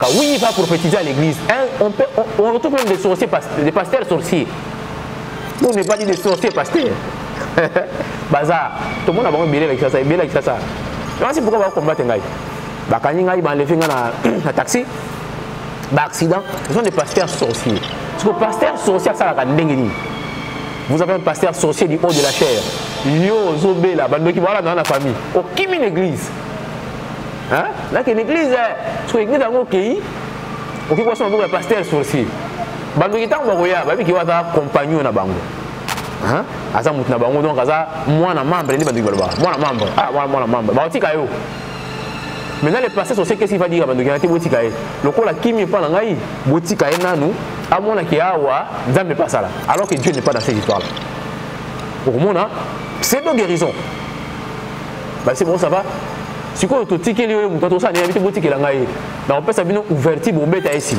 Oui, il va prophétiser à l'église. On retrouve même des sorciers, des pasteurs sorciers. On n'est pas dit des sorciers pasteurs. Bazar. Tout le monde a besoin de bien avec ça. C'est pourquoi on va combattre un gars. Quand il va enlever un taxi, accident, ce sont des pasteurs sorciers. Parce que le pasteur sorcier, ça va être vous avez un pasteur sorcier du haut de la chair. Yo, Zobé, là, qui va dans la famille. Aucune église. Hein? Là, une église, sur l'église, il y a un pays. Aucun quoi, c'est un pasteur sorcier. Bando qui est en Boya, qui va être compagnon na bango. Hein? Asa mutna bango donc asa moi na membre ni bando balba. Moi na membre. Ah, moi na membre. Ba tika yo. Maintenant les pasteurs sorciers qu'est-ce qu'il va dire bando qui na ti botika ye. Loko la kimi pa na ngai, botika ye nanu. À mon qui a Dieu n'est pas ça là. Alors que Dieu n'est pas dans cette histoire là. Pour moi, c'est de guérison. Bah, c'est bon, ça va. Si quoi tu tiques les gens, tu ça, il y a des boutiques là. On peut savoir ouverture pour mettre ici.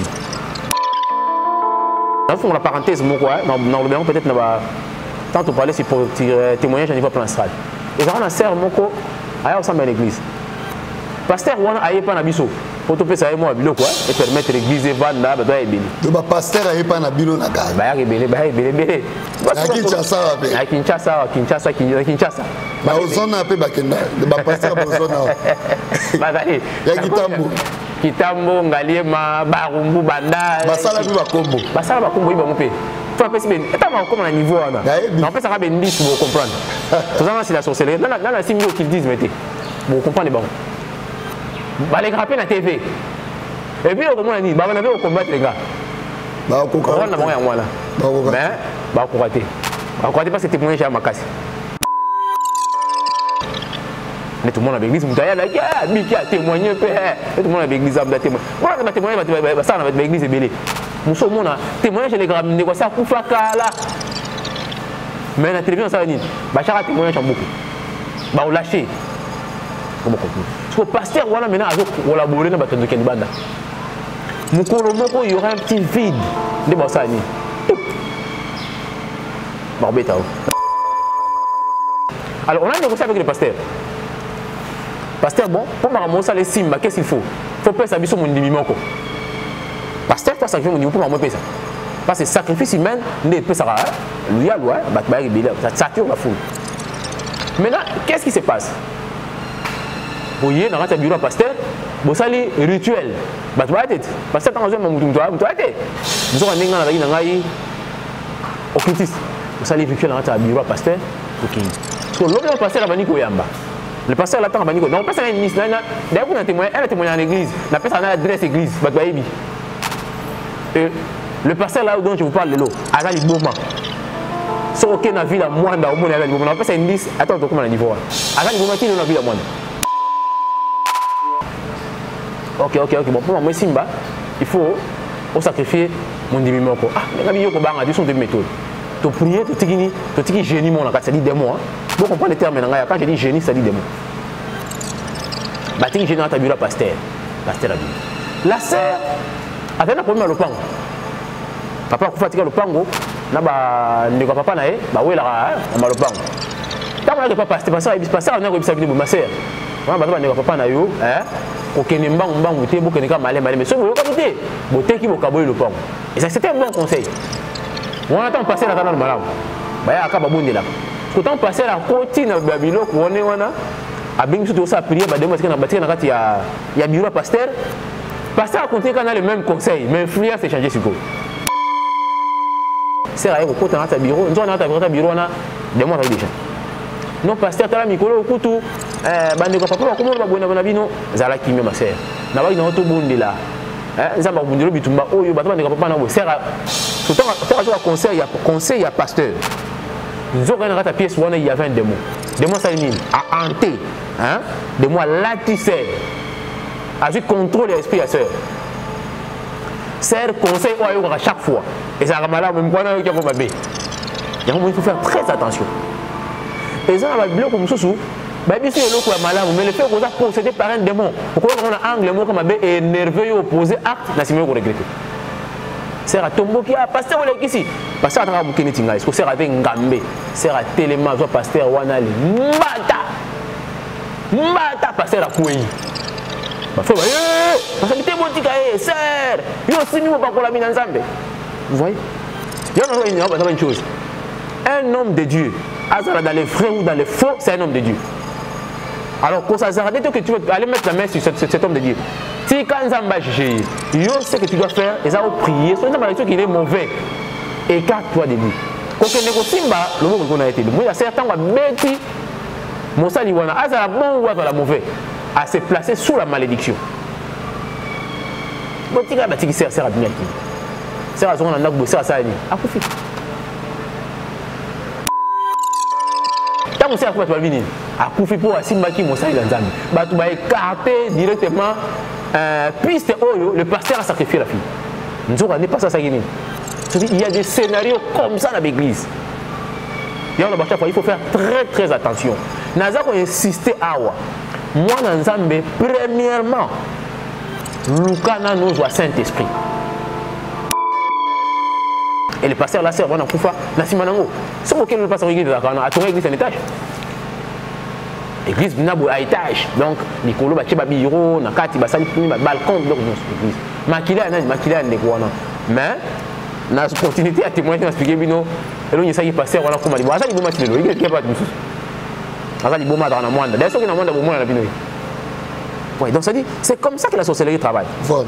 Dans fond la parenthèse, moi quoi, dans le bien peut-être tant on parlait c'est pour témoignage à niveau plan astral. Et ça on a serre mon co, ailleurs ensemble à l'église. Pasteur on a pas na biso. Pour tout ça moi bilo quoi et permettre l'église vanda ba doit ebeli. Donc pasteur aye pas na bilo na ga. Ba ebeli. Kinshasa. Ba ozona pe ba kenda. Ba pasteur ozona. Ba dali. Ya Kitambo ngaliema barumbu banda. Ba sala bi ba kombo. Ba sala ba kombo iba mpe. Faut appeler ben. Et comment comme na niveau là. Non peut ça va ben 10 pour comprendre. Tout ça c'est la sorcellerie. Dans la simio qu'ils disent mettez. Vous comprenez bon. Bah les grapper la TV. Et puis on a dit, bah on avait au combattre les gars. Bah on comprend. On a moyen moi là. Mais bah on rater. On rater parce que témoignage à Makassi. Mais tout le monde a l'église, vous là, qui a témoigné, tout le monde a l'église a témoigné. Voilà que témoigné, ça va être l'église est belé. Nous sommes là, témoignage les gars, négocier pour faire là. Mais la télévision ça va dire, bah chaque témoignage en beaucoup. Bah on lâcher. Comment comprendre? Parce que le pasteur, voilà, maintenant, il a collaboré dans le bâtiment de Kenibanda. Il y aura un petit vide de Bassani. Alors, on a négocié avec le pasteur. Pasteur, bon, pour m'amour, les sims, qu'est-ce qu'il faut? Il faut payer sa vie sur mon dimimoko. Pasteur, toi, sacrifier mon dimimoko pour m'amour ça. Parce que sacrifice humain, ne peut ça. Lui, ça sature la foule. Maintenant, qu'est-ce qui se passe? Vous voyez, dans le bureau pasteur, vous allez rituel. Bah, tu vas être. Pasteur, tu vas être. Nous sommes en occultiste. Vous allez rituel dans le bureau pasteur. Parce que l'homme pasteur a banni Koyamba. Le pasteur l'attend à banni Koyamba. Non, pas ça, il y a d'ailleurs, elle a témoigné en église. La personne a adresse église. Le pasteur là dont je vous parle de l'eau, à la moment. Si aucun avis la moindre, au moins, on a fait une liste. Attends, comment on a niveau. À la moment, qui n'a vu la moindre. Ok. Bon, pour moi, Simba, il faut sacrifier mon demi-moko. Ah, mais il y a des méthodes. Tu pries, tu dis génie, ça dit démon. Donc, on prend les termes maintenant. Quand je dis génie, ça dit démon. Tu dis génie dans ta bureau, pasteur. Pasteur a dit. La sœur, avec un problème à l'opango. Papa, quand tu fatigue l'opango, ne papa nae, oui, là, on va l'opango. Quand on n'a pas pasteur, pasteur, on a réussi à venir ma sœur. On va pas papa nae, aucun mbang ou té beaucoup n'est malé mais ce vous avez beauté qui vous caboye le pont et ça c'était un bon conseil. On attend passer la canal malade bah ya kaba bonde là pourtant passer la côte na babilo ko on wana abing surtout ça prier ba demo na bâtir na kati ya bureau pasteur a compté qu'on a le même conseil mais influence c'est changer suko c'est à ko ta na bureau on a ta bureau na demo ça déjà non pasteur tala mikolo okutu bande ko papa ko mo ba bona bino zala kimi ma sœur na ba ina to bonde là nzamba bundelo bitumba oyo ba bande ko papa na bo sera tout temps conseil ya pasteur nous on a ta pièce où il y avait un démon ça une a hanté hein de moi latisseur a juste contrôle l'esprit à sœur sœur conseil oyo à chaque fois et ça ramala même quoi na yo ko babé il faut faire très attention. Et ça va bien comme ça sous bah bien sûr l'autre est malade mais le fait qu'on a possédé par un démon pourquoi on a angle mot comme est nerveux opposé acte na simé ko regretter c'est à tombo qui a pasteur on est ici pasteur a bouquet tinga est-ce que c'est avec ngambe c'est à téléma soit pasteur wana le mata pasteur a kouyi Parce que tu es bon, sœur, yo aussi nous pas pour la mine ensemble. Vous voyez? Il y a une chose. Un homme de Dieu, dans les vrais ou dans les faux, c'est un homme de Dieu. Alors, quand ça s'arrête, que tu vas aller mettre la main sur cet homme de Dieu. Si quand Zamba juge, yo ce que tu dois faire, et ça va prier. Si tu as qu'il est mauvais, écarte-toi de lui. Quand tu négocies, le mot qu'on a été. Moi, il y a certains qui ont bêti. Moussa Liwana, à la bon ou à la mauvais, à se placer sous la malédiction. Bon, tu as dit que c'est à bien. C'est à ce qu'on a bossé à ça. À Koufi. Quand vous avez venir à Koufi pour Simbaki Moussa Ilanzami, tu vas écarter directement piste Oyo, le pasteur a sacrifié la fille. Nous n'avons pas ça. Il y a des scénarios comme ça dans l'église. Il faut faire très très attention. Nous avons insisté à moi. Moi, Nzambe, premièrement, Lukana nous voit Saint-Esprit. Et le pasteur, la sœur, on a Koufa, Nasimanango. C'est pourquoi le pasteur l'église a tourné l'église en étage. L'église à étage. Donc, Nicolo, Biro, Nakati, Basali, balcon, donc, l'église. Makila, mais, na continuité à témoigner dans expliquer bino et là il s'agit passer voilà comment il va ça il bomba tilo il est pas de souci ça il bomba dans la moindre d'ailleurs qu'il y a moindre bomba la bino ouais donc ça dit c'est comme ça que la sorcellerie travaille voilà.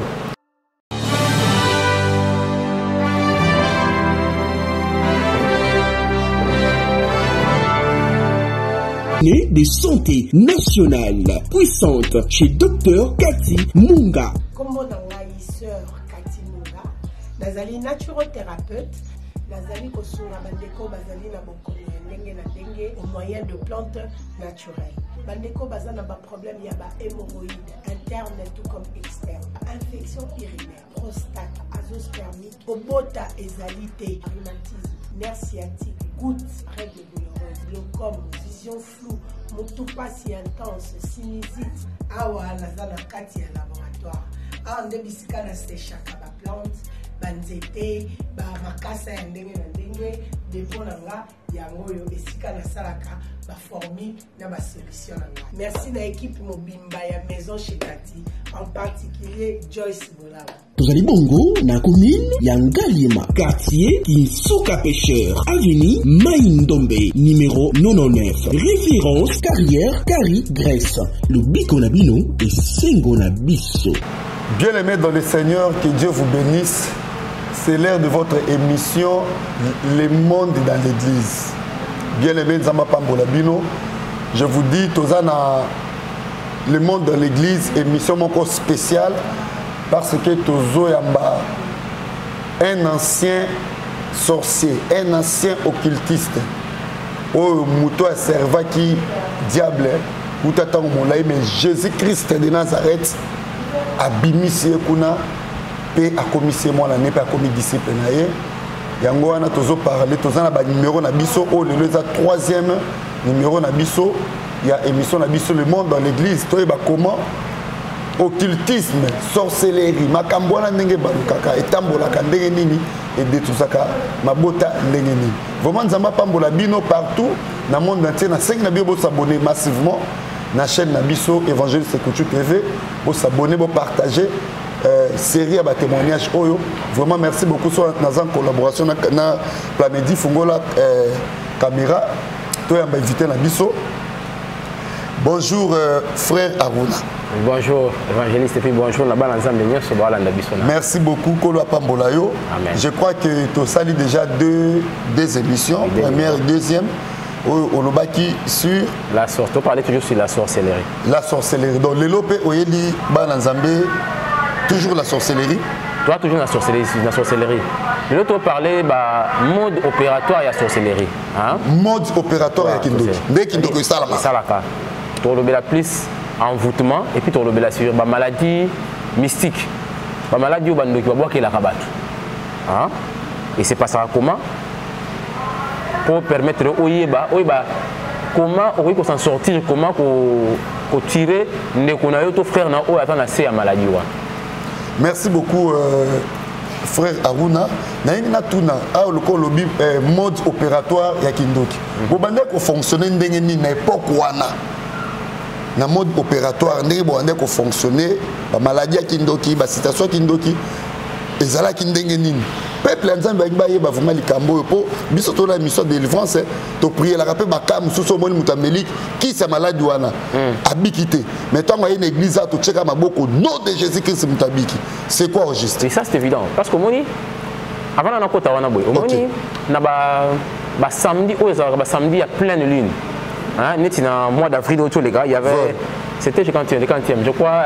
De santé nationale puissante chez Dr Cathy Munga. Comment dans la sœur Cathy Munga, nazali naturothérapeute, nazali kosunga bandeko bazali na bokono ndenge na ndenge au moyen de plantes naturelles. Bandeko bazana ba problème ya ba hémorroïdes interne tout comme externe, infection urinaire, prostate, azoospermite, obota ezalité, rhumatisme, nerf sciatique, gouttes, règles douloureuses, glaucome, vision floue, motupa si intense, sinusite, awa nazana kati ya laboratoire. Ah, nde bisika na séchaka ba plante, banzete, ba makasa ya ndenge na ndenge, dépôt nanga yango yo esika na salaka ba formule na ba solution nanga. Merci na équipe mobimba ya maison chez Cathy, en particulier Joyce Bola. Tozali bongo na commune ya Ngaliema, quartier Kinsuka Pêcheur, avenue Maïndombe, numéro 99. Référence carrière Kari Grèce. Le Bikonabino et Sengonabiso. Bien-aimés dans le Seigneur, que Dieu vous bénisse. C'est l'heure de votre émission Le Monde dans l'Église. Bien-aimés Nzamba Pambolabino, je vous dis, Tozana, Le Monde dans l'Église, émission moko spéciale, parce que Tozo Yamba, un ancien sorcier, un ancien occultiste, au Mouto a serva qui diable, ou t'attends mais Jésus-Christ de Nazareth, abimisi kuna pe akomisi moi la ne pas commis disciple na ye yango wana tozo parler tozana ba numéro na biso o le troisième numéro na biso ya émission na biso Le Monde dans l'église to ba comment occultisme sorcellerie makambo wana ndenge balukaka etambolaka ndenge nini et détruisaka mabota ndenge nini vraiment Nzamba pambola bino partout na monde entier na 5 na bio s'abonner massivement na chaîne Nabiso Évangéliste Coutu TV, pour s'abonner, pour partager série à témoignage Oyo. Vraiment merci beaucoup sur notre collaboration na Planète Fungola caméra. Toi on va inviter Nabiso. Bonjour frère Aruna. Bonjour évangéliste et puis bonjour là-bas l'ensemble de sur Nabiso. Merci beaucoup Kolo Pambolayo. Je crois que tu as sali déjà deux émissions, première et deuxième. Au Lobaki sur la sorcellerie. On parlait toujours sur la sorcellerie. La sorcellerie. Donc, le Lopé, Oyeli, Bananzambé, toujours la sorcellerie. Toi, toujours la sorcellerie. Le l'autre parlait mode opératoire et la sorcellerie. Mode opératoire et Kindoki. Dès Kindoki, ça là. Ça là. Tu as la plus envoûtement et puis tu as la sur maladie mystique. La maladie où tu vas boire qui la rabat. Et c'est pas ça comment pour permettre comment on peut s'en sortir, comment on tirer nos frères na o attend assez à maladie. Merci beaucoup frère Aruna. Na tuna le mode opératoire ya Kindoki. Bo bande ko fonctionner ndenge ni na époque wana. na mode opératoire ndenge boande ko fonctionner ba maladie kindoki ba situation kindoki ezala kindenge nini peuple nzambe ba yeba vraiment likambo po biso to la mission de délivrance to prier la rapé ba kam suso moni mutamelique qui sa maladie wana abikité mais tant une église to cheka maboko nom de Jésus Christ mutabiki c'est quoi registre et ça c'est évident parce que moni avant na kota wana boy moni na ba samedi ou ba samedi à pleine lune hein net na mois d'avril autour les gars il y avait c'était le 40e je crois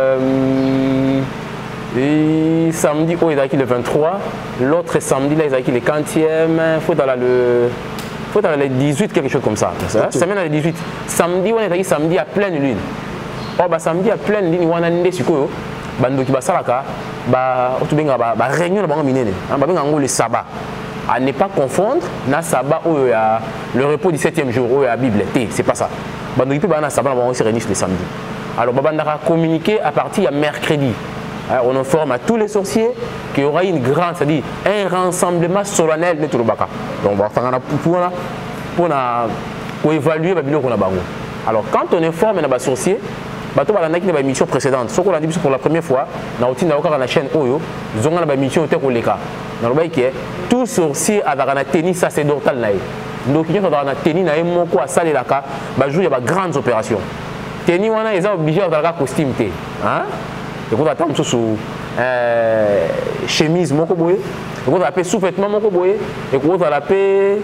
et samedi où il a qui le 23 l'autre samedi là il a qui le 40e faut dans le 18 quelque chose comme ça semaine dans le 18 samedi on est samedi à pleine lune oh bah samedi à pleine lune on a ndé sikoyo bando ki basalaka ba otubenga ba réunion na bango minene ba benga ngo le sabbat à ne pas confondre na sabbat ou le repos du 7e jour ou la Bible c'est pas ça bando ki pe ba na sabbat on se réunit le samedi alors babandaka communiquer à partir de mercredi. On informe à tous les sorciers qu'il y aura une grande, c'est-à-dire un rassemblement solennel de Tourobaka. Donc on va faire pour évaluer le bilan qu'on a. Alors quand on informe les sorciers, on a une mission précédente. Ce qu'on a dit pour la première fois, on a la chaîne Oyo, ils ont une mission au Leka. Tout sorcier a un tennis sacerdotal. Donc il y a un tennis à saler la carte, il y a de grandes opérations. Tennis, ils sont obligés d'avoir un costume. Et quand on attend sous chemise moko boye, et quand on appelle sous-vêtement moko boye, et quand on appelle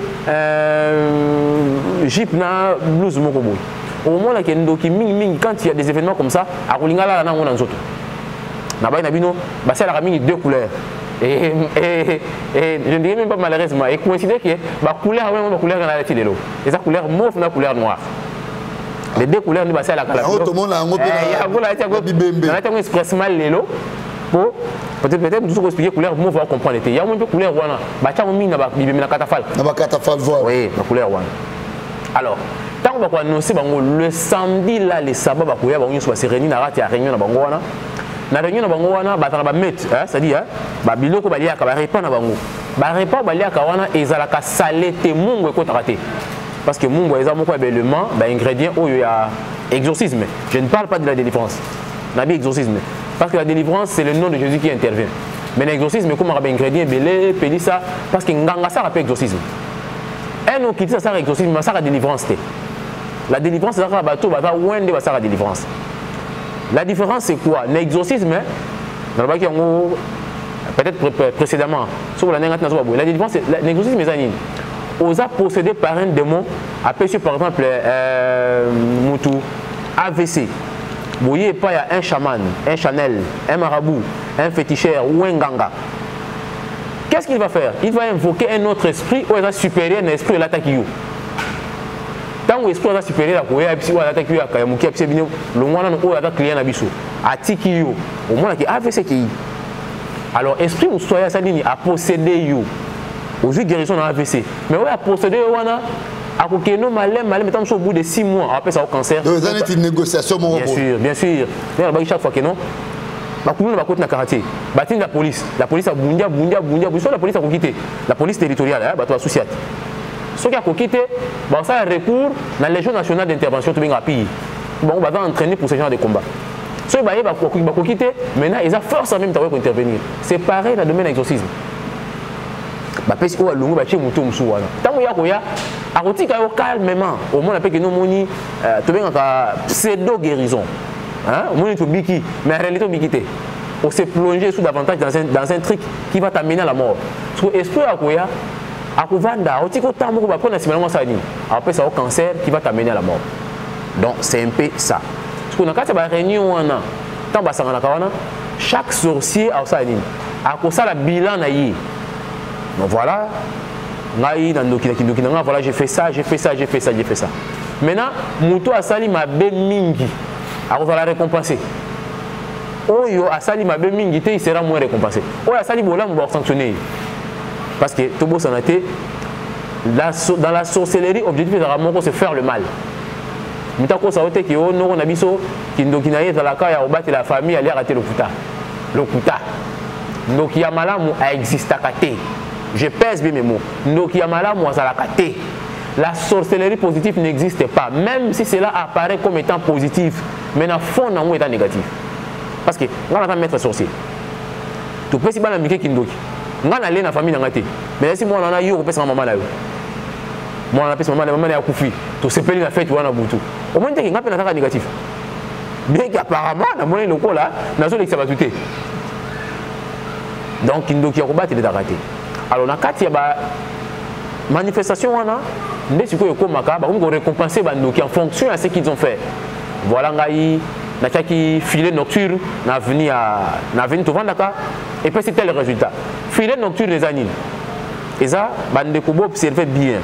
jeep na blouse moko boye. Au moment là quand il y a des événements comme ça, à Rolingala là on a nzoto. Na ba nabino, ba c'est la mingi deux couleurs. Et je ne dirais même pas malheureusement, et considère que la couleur la couleur dans la télé et sa couleur mauve na couleur noire. Les deux couleurs nous passent à la cala. Tout le monde a un expressement lélo pour peut-être nous expliquer couleur mauve va comprendre. Il y a une couleur wana. Bacha on mina ba bibé na katafal. Na ba katafal voir. Oui, la couleur wana. Alors, tant on va annoncer bango le samedi là les sabats ba koya bango soit se réunir na rati à réunion na bango wana. Na réunion na bango wana ba tana ba mettre, c'est-à-dire ba biloko ba liaka ba repas na bango. Ba repas ba liaka wana ezalaka salé te mungu ko taraté. Parce que mon élément, ingrédient où il y a exorcisme. Je ne parle pas de la délivrance. Nabi exorcisme. Parce que la délivrance, c'est le nom de Jésus qui intervient. Mais l'exorcisme, comme on a ingrédient, belé, pelissa, parce que nganga ça rappelle exorcisme. Un autre qui dit ça, c'est exorcisme, mais ça la délivrance. La délivrance, c'est ça bateau, bateau, ouin de ça la délivrance. La différence, c'est quoi? L'exorcisme, peut-être précédemment, sur la délivrance, l'exorcisme, mes amis. Osa possédé par un démon, appelé par exemple Moutou, AVC. Vous voyez pas, il y a un chaman, un chanel, un marabout, un féticheur ou un ganga. Qu'est-ce qu'il va faire? Il va invoquer un autre esprit ou un supérieur à l'esprit de l'attaque. Tant que l'esprit est supérieur à l'attaque, le moine ou l'attaque client à Bissou, à Tikio, au moins qui AVC qui. Alors, esprit ou soya Sadini a possédé you. Aujourd'hui, guérison dans AVC. Mais oui, à procéder, à Kokeno, malem, mettons au bout de 6 mois, on appelle ça au cancer. Donc, vous avez une négociation, mon bien sûr, bien sûr. Chaque fois que non, on va continuer à karaté. La police a bundia, la police a quitté. La police territoriale, tu as associé. Ceux qui ont quitté, ça a recours dans la Légion nationale d'intervention, tout bien rapide. On va entraîner pour ce genre de combat. Ceux qui ont quitté, maintenant, ils ont force à même intervenir. C'est pareil dans le domaine de l'exorcisme. Tant qu'il y a calmement, au moins on appelle que nous moni pseudo guérison. Mais en réalité on s'est plongé sous davantage dans un truc qui va t'amener à la mort. Parce que l'esprit à Kouvanda, après ça au cancer qui va t'amener à la mort. Donc c'est un peu ça. Parce que dans la réunion, chaque sorcier a ça la bilan. Donc voilà, voilà j'ai fait ça. Maintenant, Mouto Asali m'a bémingi. Alors on va la récompenser. Oyo Asali m'a bémingi, il sera moins récompensé. Oyo Asali Bola, on va sanctionner. Parce que Tobo Sanaté, dans la sorcellerie, l'objectif c'est de faire le mal. Mitako Saote qui est au Noro Nabiso, qui est dans la caille à battre la famille, aller rater le kuta. Le kuta. Donc Yamala a existé à Kate. Je pèse bien mes mots. Donc Yamala moi à la Kate. la sorcellerie positive n'existe pas, même si cela apparaît comme étant positif, mais dans le fond, non, étant négatif. Parce que, on a maître sorcier. Tu peux si bien la kindoki. On a allé dans la famille, mais si moi, on a eu, on peut se maman là. Moi, on a pu se maman là, koufi. Tu sais pas la fête, tu as un boutou. Au moins, tu as un peu négatif. Bien qu'apparemment, dans mon local là, dans zone ça va tout. Donc, kindoki a combattu les raté. Alors, dans le cas de manifestation, on a on récompenser en fonction de ce qu'ils ont fait. Voilà, on a filet nocturne, on a venu et puis c'était le résultat. Filet nocturne des années. Et ça, on a observé bien.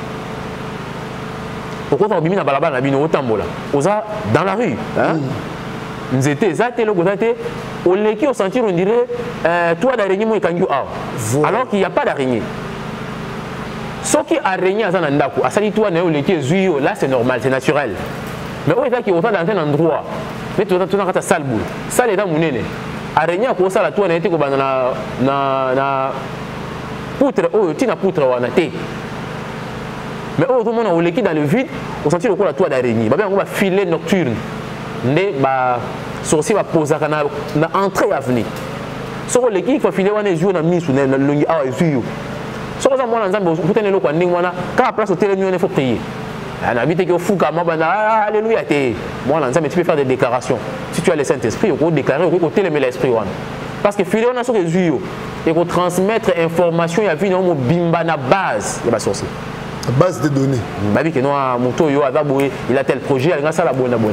Pourquoi on a mis dans la balabala, dans la rue. Nous étions au leki au sentir, on dirait, toi d'araignée, moi, alors qu'il n'y a pas d'araignée. Ce qui a régné à Zanandaku, à Salitoua, là c'est normal, c'est naturel. Mais où est-ce qu'il y a autant dans un endroit, mais tu as un salle boule, ça est dans mon nez. Araignée à quoi ça la tour n'a été comme na poutre, oh, tu n'as poutre ou anaté. Mais où tout le monde a ouléki dans le vide, on sentit le coup la toile d'araignée. On va filer nocturne. Les sorciers va poser na entrée à venir. Sur l'équipe, il faut filer on est joué dans mise ou dans le ah et sur ça moi l'ensemble vous tenez le quoi ni moi quand la place au télé il faut prier. On habite que fou comme moi alléluia té. Moi l'ensemble tu peux faire des déclarations. Si tu as le Saint-Esprit, on peut déclarer on peut télémer l'esprit one. Parce que filer on a sur les yeux et qu'on transmettre information il y a vu non bimba na base de la sorcier. Base de données. Bah oui que non moto yo il a tel projet il a ça la bonne.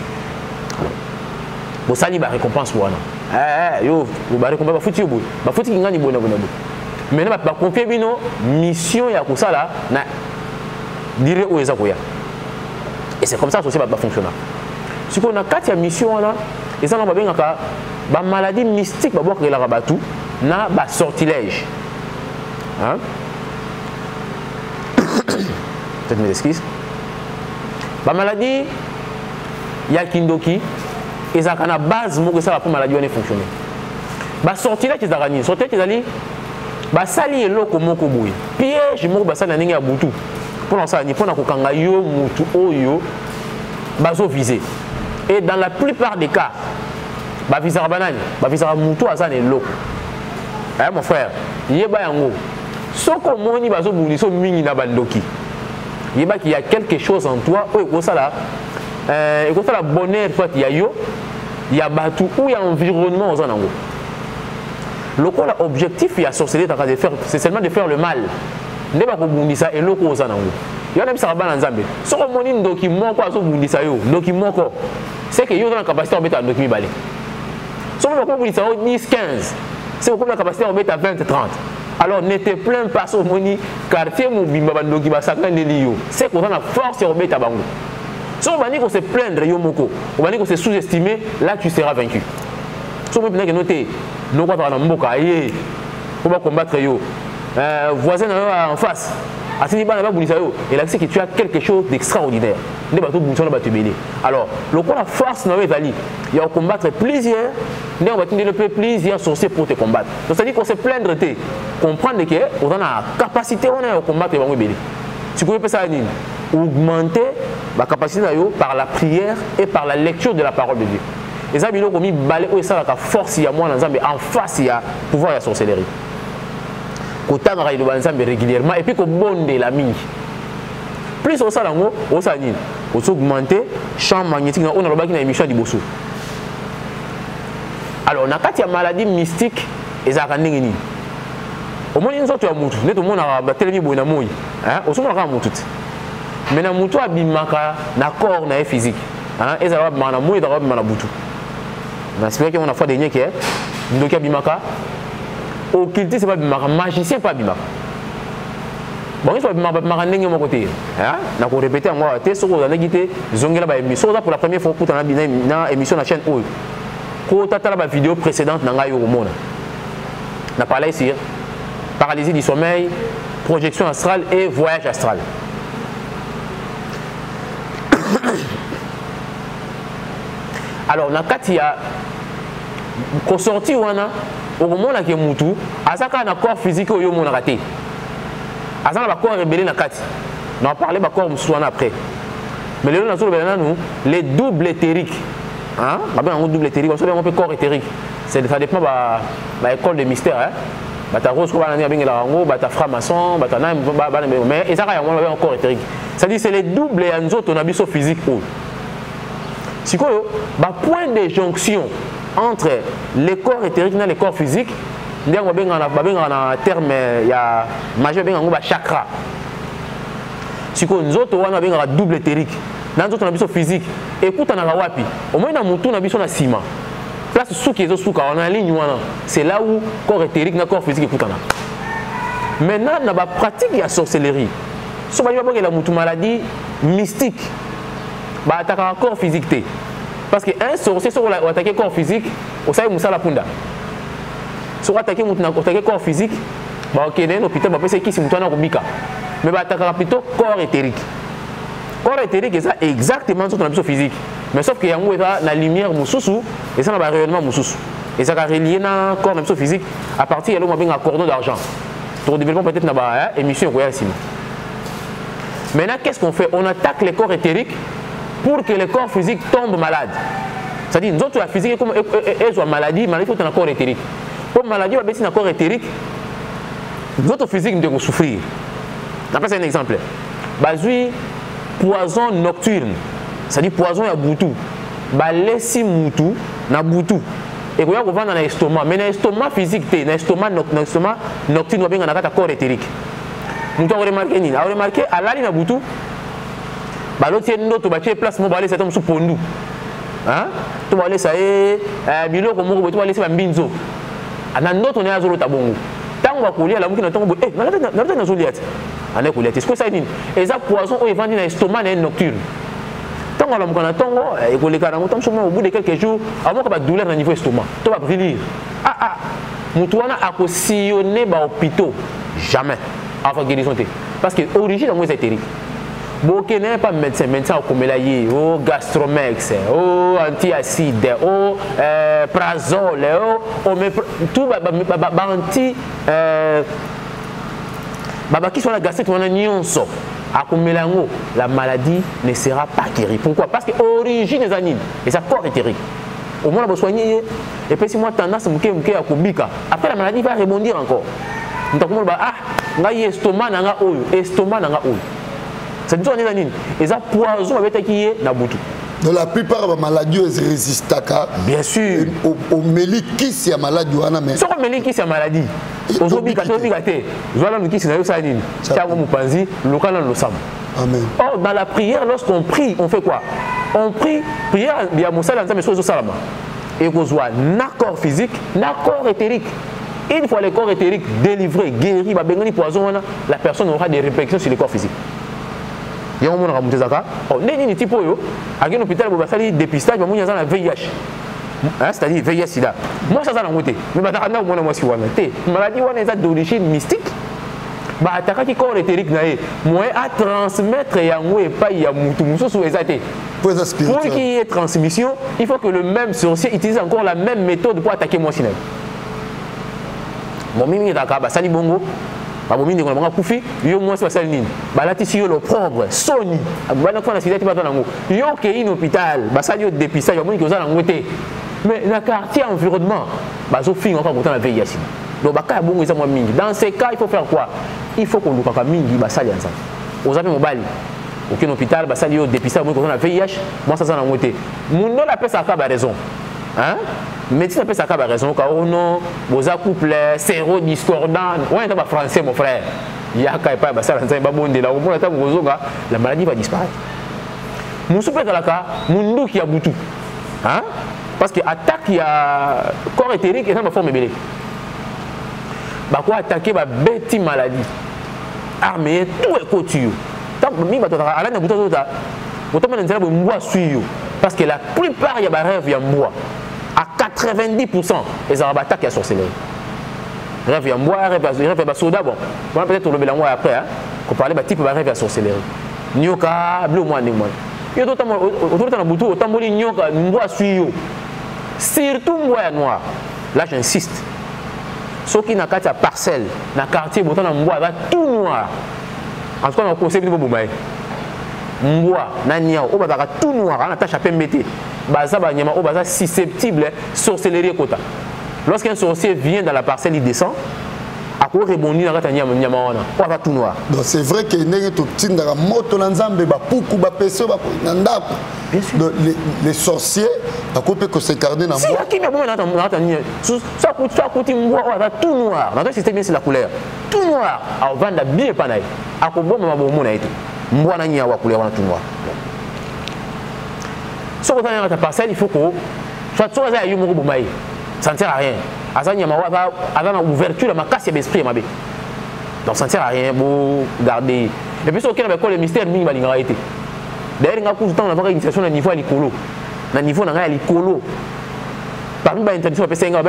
Bon ça ni ba récompense wana. Yo ba récompense ba foutu bo. Ba foutu ki ngani bonne. Maintenant ba confier bino mission ya ko ça là na dire où eza koya. Et c'est comme ça que ça va fonctionner. Ce qu'on a quatre mission là et ça on va bien ba maladie mystique ba boire la rabatu na ba sortilège. Hein? Peut-être mes excuses. Ba maladie ya kindoki et ça a base pour que ça la maladie va fonctionner. Ba sortilège qui zagani, sortilège qui zali ba sali eloko moko boy. Piège moko ba sali na ninga butu. Pour ça ni pour na kokanga yo mutu oyo bazo viser. Et dans la plupart des cas ba visera banani, ba visera mutu azana eloko. Mon frère, yeba yango. Soko moni bazo buniso mingi na bandoki. Yeba qu'il y a quelque chose en toi oyo ça là et quand la bonheur soit il y a yo il y a batou ou il y a environnement aux anango. L'objectif il y a sorcellerie de faire c'est seulement de faire le mal. Ne pas bundisa et loko aux anango. Il y a même ça va dans Zambie. So ko moni ndoki moko azo bundisa yo, ndoki moko. C'est que yo dans la capacité de mettre ndoki mi balé. So ko bundisa 10 15. C'est ko la capacité de mettre 20 30. Alors ne te plains pas sur moni quartier mobimba bandoki ba 50 yo. C'est qu'on a la force de mettre bango. Si on va dire qu'on se plaindre, on va dire qu'on se sous-estimer, là tu seras vaincu. Si on va dire que noter, nous on va combattre yo. Voisin en face, et là c'est que tu as quelque chose d'extraordinaire. Alors, la force il y a combattre plusieurs, on va développer plusieurs sorciers pour te combattre. Donc ça veut dire qu'on se plaindre, comprendre qu'on a la capacité à combattre les gens. Tu peux ça augmenter la capacité par la prière et par la lecture de la parole de Dieu. Et ça, il mis balai où ça la force il y a moi en face il y a pouvoir de la sorcellerie. Qu'on t'a régulièrement et puis qu'on bonde la mine. Plus on ça lango, on ça dit, on augmenter champ magnétique on a le bac dans émission du bosso. Alors on a quatre maladies mystiques et ça a ni. Au moins ils ont tu as mutu, net au monde a battu les bonnes amours, hein, au sommet on a mutu. Mais na mutu abimaka na corps na physique, hein, et ça va mana mouille da mana butu. Na c'est que on a fait dernier qui est ndoki abimaka. Occultiste c'est pas bimaka, magicien pas bimaka. Bon il faut bimaka ndenge mon côté, hein, na ko répéter encore té soko za ngité zongela ba émission ça pour la première fois pour na émission na chaîne oyo. Ko tata la vidéo précédente na nga yo mona. Na parlé ici paralysie du sommeil, projection astrale et voyage astral. Alors, dans le cas il y a qu'on sortit au moment où il y a mutu, à ça un corps physique où il y a raté. À ça un corps rebellé dans le cas. On va parler de corps après. Mais les doubles éthériques. Hein? Un double éthérique, on peut corps éthérique. Ça dépend de l'école de mystère. Hein? Bata rose ko bana ni la rango bata franc-maçon bata na mais et ça a encore éthérique. Ça dit c'est les doubles et nzoto na biso physique ou. Sikoyo ba point de jonction entre les corps éthériques et les corps physiques, ndengo benga na terme ya majeur benga ba chakra. Sikoyo nzoto wana benga double éthérique. Na nzoto na biso physique, écoute na wapi. Au moins na mutu na biso na sima. Place souki on a ligne c'est là où corps éthérique et corps physique écoute. Maintenant on a la pratique de la sorcellerie. Si on a une maladie mystique, on attaque le corps physique. Parce qu'un sorcier, si on attaque le corps physique, on sait que c'est la punda. Si on attaque le corps physique, on va à l'hôpital, on va faire qui mais on attaque plutôt le corps éthérique. Le corps éthérique c'est exactement ce qu'on a physique. Mais sauf qu'il y a la lumière moussoussou et ça n'a réellement moussoussou. Et ça a relié le corps physique à partir de un cordon d'argent. Pour développer peut-être une émission. Maintenant, qu'est-ce qu'on fait? On attaque les corps éthériques pour que le corps physique tombe malade. C'est-à-dire, nous autres, la physique, comme elle soit maladie, il faut un corps éthérique. Pour maladie, on a un corps éthérique, nous autres physiques, nous devons souffrir. Après, c'est un exemple. Bazui, poison nocturne. C'est-à-dire poison à boutou. Balesi moutou na boutou. Et quand on va dans l'estomac, mais dans l'estomac physique, dans l'estomac nocturne, on va dans le corps éthérique. Nous avons remarqué, à l'année na boutou, l'autre est notre place, on va aller sous pondou. Hein? Tu vas aller ça et bilo comme on va aller ça mbinzo. À notre on est à zolo tabongo. Tant on va couler à la mouki na tongo, na na zoliat. On est couler. Est-ce que ça dit? Et ça poison on est vendu dans l'estomac nocturne. Tant qu'on a mon tongo, et qu'on les garde au bout de quelques jours, avant qu'on va douleur au niveau estomac, tu vas briller. Moutouana a sillonné dans l'hôpital. Jamais. Avant guérison. Parce que l'origine est éthérique. Beaucoup n'est pas médecin, médecin comme l'aïe, oh gastromex, oh antiacide, oh prazole, oh tout anti qui sont la gastrique, on a nyonso. La maladie ne sera pas guérie. Pourquoi? Parce que l'origine des animes, et ça corps éthérique. Au moins, on va soigner. Et puis, si moi, tendance à kubika, après la maladie va rebondir encore. Donc, on va estomac nanga oyo, estomac nanga oyo. C'est tout les animes. Et ça poison avec qui est na boutou. Dans la plupart des maladies, elles résistent. Bien sûr. Au mélique, qui c'est la maladie? Si on mélique, qui c'est la maladie? Aujourd'hui, voilà qui c'est la maladie. Amen. Or, dans la prière, lorsqu'on prie, on fait quoi? On prie, prière, il y a Moussa, et qu'on soit na corps physique, na corps éthérique. Une fois le corps éthérique délivré, guéri, la personne aura des répercussions sur le corps physique. Il y a un moment où on a oh, n'est type yo, à un hôpital où on a dépistage, on a un VIH. C'est-à-dire VIH sida. Moi ça n'a pas mais on a un moment où on a maladie d'origine mystique. Bah attaquer le corps éthérique moi à transmettre et pas y a moutou sous exaté. Pour qu'il y ait transmission, il faut que le même sorcier utilise encore la même méthode pour attaquer moi sinon. Bon mimi d'accord bah sali bongo. Bah bon mimi on va koufi, yo moi c'est sali nini. Bah là tu le propre, Sony. Bah na fois na sida tu pas dans ngo. Yo ke in hôpital, bah sali au dépistage, yo moi qui oza ngoté. Mais dans le quartier environnement, bah zo fin encore pourtant la VIH. Donc bah ka bongo ça moi mingi. Dans ces cas, il faut faire quoi? Il faut qu'on nous kaka mingi bah sali ensemble. Aux amis mobile. Aucun hôpital, bah sali au dépistage, moi qui oza la VIH, moi ça na ngoté. Mon nom la pèse à ka ba raison. Hein? Médecine appelle ça comme raison car on a vos couple séro discordant on est pas français mon frère il y a pas bah ça c'est pas bon de là au moins la maladie va disparaître mon super dans la cas mon qui a boutou hein parce que attaque il y a corps éthérique et ça me forme belé bah quoi attaquer bah bête maladie armée tout est couture tant mi ba à la na boutou ta autant on a bois suyo parce que la plupart il y a rêve il y a bois à 90%, les arabatas qui a sorcellerie. Rêve à moi, rêve à soda, bon. On va peut-être relever la moi après, hein. Qu'on parlait de type de rêve à sorcellerie. Nyoka, bleu, moi, moi. Il y a d'autres autour de la boutou, autant de nyoka, moi, suyo. Surtout moi, noir. Là, j'insiste. Ceux qui n'ont qu'à parcelle, dans le quartier, autant de moi, va tout noir. En tout cas, on conseille de boumaï. Mboa, nania, au bazar tout noir, on attache à pembété. Baza banyama, au bazar susceptible sorcellerie kota. Lorsqu'un sorcier vient dans la parcelle, il descend. À quoi rebondir dans la nyama, on va tout noir. Donc c'est vrai que les moto lanzambe ba poukou ba peso ba nandako. Les sorciers, à quoi peut s'incarner dans si bois. Si qui bon ça coûte mboa, on va tout noir. Dans le système c'est la couleur. Tout noir, on va bien panaï. À quoi bon ma bon mon été. Mboa na nya wa couleur on tout noir. Sur ta parcelle, il faut que soit ça y mo bomaï. Ça ne sert à rien. Avant l'ouverture, ma casse d'esprit, ma bé. Donc ça ne sert à rien pour garder. Et puis, ce qui est le mystère, il va y été. D'ailleurs, il y a tout le temps, on a une initiation à niveau à l'écolo. À niveau à l'écolo. Parmi les intentions, on a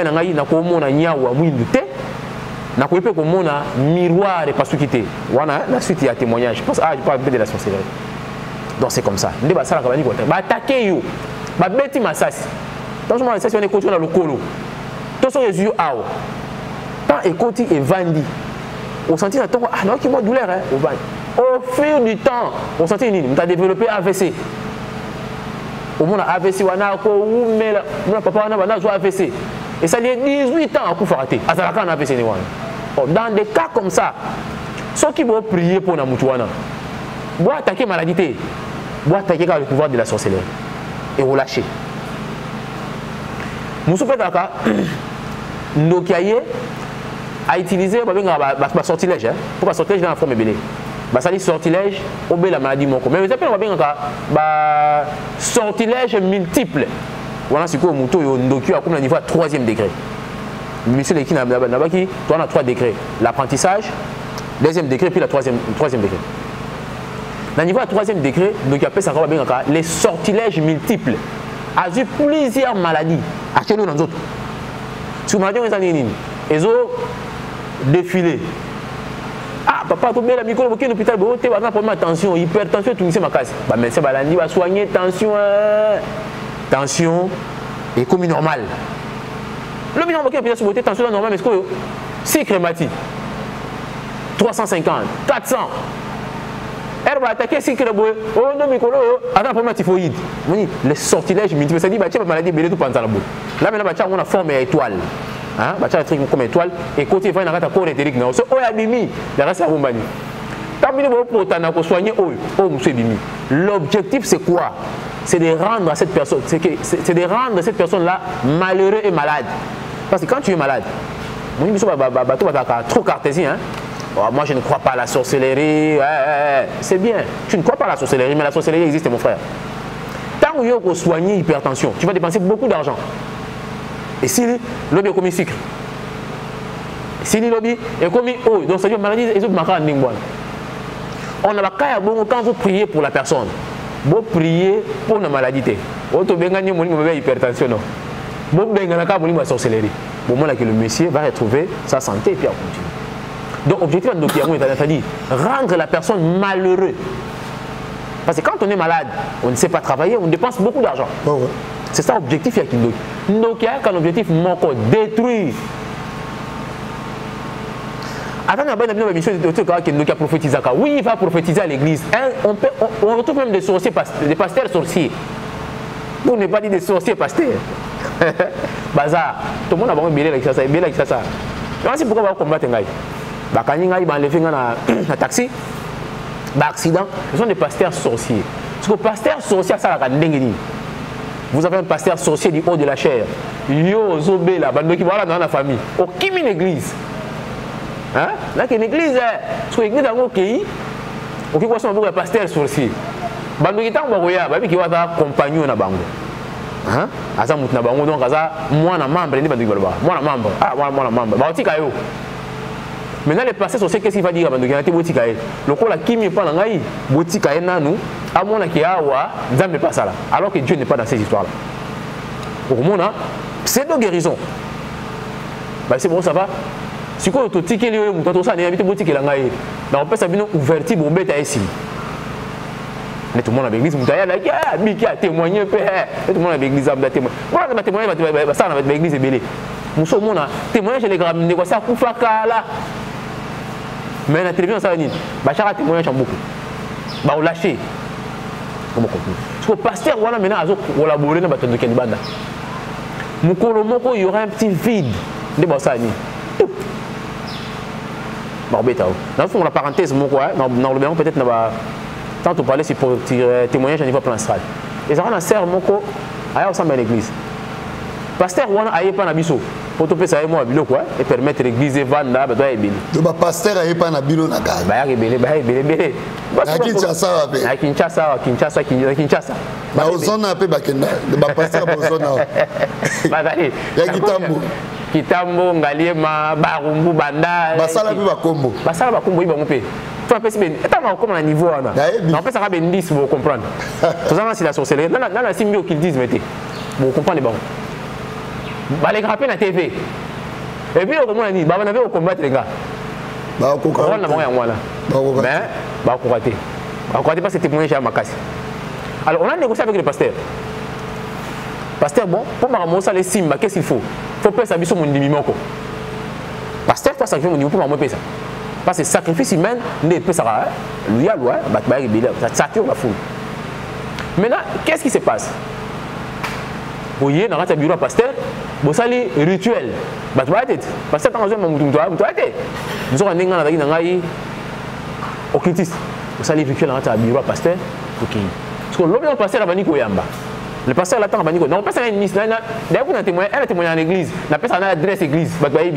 un miroir et pas ce qui était. Voilà, la suite, il y a un témoignage. Je pense, je parle de la sorcellerie. Donc c'est comme ça. On va attaquer, on va attaquer ma sas. Dans ce moment, on est contre le colo. Tous sont les yeux à eau. Tant écouté et vendu. On sentit la tombe, ah non, qui m'a douleur, hein, au fil du temps, on sentit une ligne, on a développé AVC. Au monde AVC, on a mon papa, on a joué AVC. Et ça fait 18 ans à coup raté. À ça, on a AVC. Dans des cas comme ça, ceux qui vont prier pour la moutouana, vont attaquer la maladie, vont attaquer le pouvoir de la sorcellerie et relâcher. Moussou Petaka, Ndokiaye a utilisé un sortilège pour un sortilège dans la forme belée. Ça dit sortilège au la maladie mon mais vous appelez un sortilège multiple. Voilà ce que Moutou Ndoki a comme un niveau à 3e degré. Monsieur Leki Nabaki, toi on a 3 degrés. L'apprentissage, 2e degré puis la 3e degré. Dans le niveau à 3e degré, donc il appelle ça les sortilèges multiples. A eu plusieurs maladies. Achetez-nous dans d'autres. Si vous m'avez dit, ils ont défilé. Ah, papa, tu as mis l'hôpital, tu as problème de tension, hypertension, tu as ma casse. Bah, mais c'est balandi, va soigner tension. Tension est comme normal. Le bilan qui a sur votre tension normale, mais c'est crématique. 350, 400. Elle va attaquer si que le bois. Oh non, mais attends, pour moi, typhoïde. Les sortilèges multiples, ça dit, bah, tu as une maladie, mais tout pendant la boue. Là, maintenant, tu as une forme étoile. Hein? Bah, tu as un truc comme étoile. Et côté, il y a un corps éthérique. C'est oh, il y a bimi. Le reste, c'est à Roumanie. Tant mieux pour soigner, oh, monsieur bimi. L'objectif, c'est quoi? C'est de rendre à cette personne, c'est de rendre cette personne-là malheureux et malade. Parce que quand tu es malade, trop cartésien, oh, moi je ne crois pas à la sorcellerie, c'est bien, tu ne crois pas à la sorcellerie, mais la sorcellerie existe mon frère. Tant que tu as soigné l'hypertension, tu vas dépenser beaucoup d'argent. Et si le lobby est comme sucre, si le lobby est comme eau, donc ça veut dire maladie et autres marqueurs en ligne. On a quand vous priez pour la personne. Vous priez pour la maladie. Vous avez une hypertension. Vous avez une sorcellerie. Le monsieur va retrouver sa santé et puis on continue. Donc, l'objectif de c'est-à-dire rendre la personne malheureuse. Parce que quand on est malade, on ne sait pas travailler, on dépense beaucoup d'argent. Oh ouais. C'est ça l'objectif. Donc, il y a un objectif détruire. Attends, il a prophétisé. Oui, il va prophétiser à l'église. On retrouve même des sorciers, des pasteurs sorciers. Pour ne pas dire des sorciers pasteurs. Bazar. Tout le monde a bien avec ça. C'est pourquoi on va combattre. Quand on va enlever un taxi, accident, ce sont des pasteurs sorciers. Parce que le pasteur sorcier, ça la dengue. Vous avez un pasteur sorcier du haut de la chair. Yo, Zobé, là, qui va dans la famille. Aucune église. Hein? Là, il y a une église, sur l'église dans le pays, il y a un pasteur sorcier. Il y a un compagnon na bango. Hein? Asa mutna bango donc asa mwana membre ndi bandu balba. Mwana membre. Ah mwana membre. Ba otika yo. Maintenant les pasteurs sorciers qu'est-ce qu'il va dire bandu ki botika ye. Lokola kimi pa na ngai botika ye nanu amona ki awa nzambe pas ça là. Alors que Dieu n'est pas dans ces histoires là. Pour moi c'est de guérison. Bah c'est bon ça va. Si vous avez un peu de temps, on peut savoir ouverture pour bête ici. Tout le monde a l'église, qui a témoigné, tout le monde a l'église, a témoigné. Voilà, on a témoigné, ça va être l'église est belée. Nous sommes témoigné, je l'ai gramé, c'est à Koufaka là. Mais la télévision, ça va dire, Bachara témoignage en beaucoup. Bah, on lâché. Comment comprendre? Parce que le pasteur, voilà, maintenant, il a collaboré dans le Kanibanda. Il y aura un petit vide de Bassani. Barbeta. Dans le fond, la parenthèse, dans le bien, peut-être, tant on parlait, c'est pour témoignage à niveau plan astral. Et ça va sert moko aya ensemble à l'église. Pasteur wana aye pas na biso. Pour tout ça moi bilo quoi et permettre l'église vanda ba doit ebele. Donc pasteur aye pas na bilo na ka. Ba ya ebele. Na Kinshasa wape. Na Kinshasa. Ba ozona pe bakenda. Ba pasteur ozona. Ba dali. Ya Kitambo ngaliema barumbu banda. Ba sala pe ba kombo. Ba sala ba kombo iba mope. Tu vas penser, comme à un niveau, on peut savoir 10 pour comprendre. Tout ça, c'est la sorcellerie. Dans la symbio qu'ils disent, mettez. Vous comprenez bon. Les grappins à TV. Et puis, on a dit, on avait au combattre les gars. On a moi là. Mais, on va rater. On va rater parce que c'était témoignage à Makassi. Alors, on a négocié avec le pasteur. Pasteur, bon, pour m'amour, les simba, qu'est-ce qu'il faut? Il faut payer sa vie sur mon dimimoko. Pasteur, il faut sacrifier mon dimimoko pour m'amour payer ça. Parce que le sacrifice humain n'est pas ça. Ça tue la foule. Maintenant, qu'est-ce qui se passe? Vous voyez, dans le bureau pasteur, vous avez un rituel. Parce que quand vous avez un occultiste, vous avez un rituel dans le bureau pasteur. Parce que l'homme pasteur a banni Koyamba. Le pasteur l'attend à banni Koyamba. Non, le pasteur a une liste. D'ailleurs, vous avez témoigné en église. La personne a l'adresse église.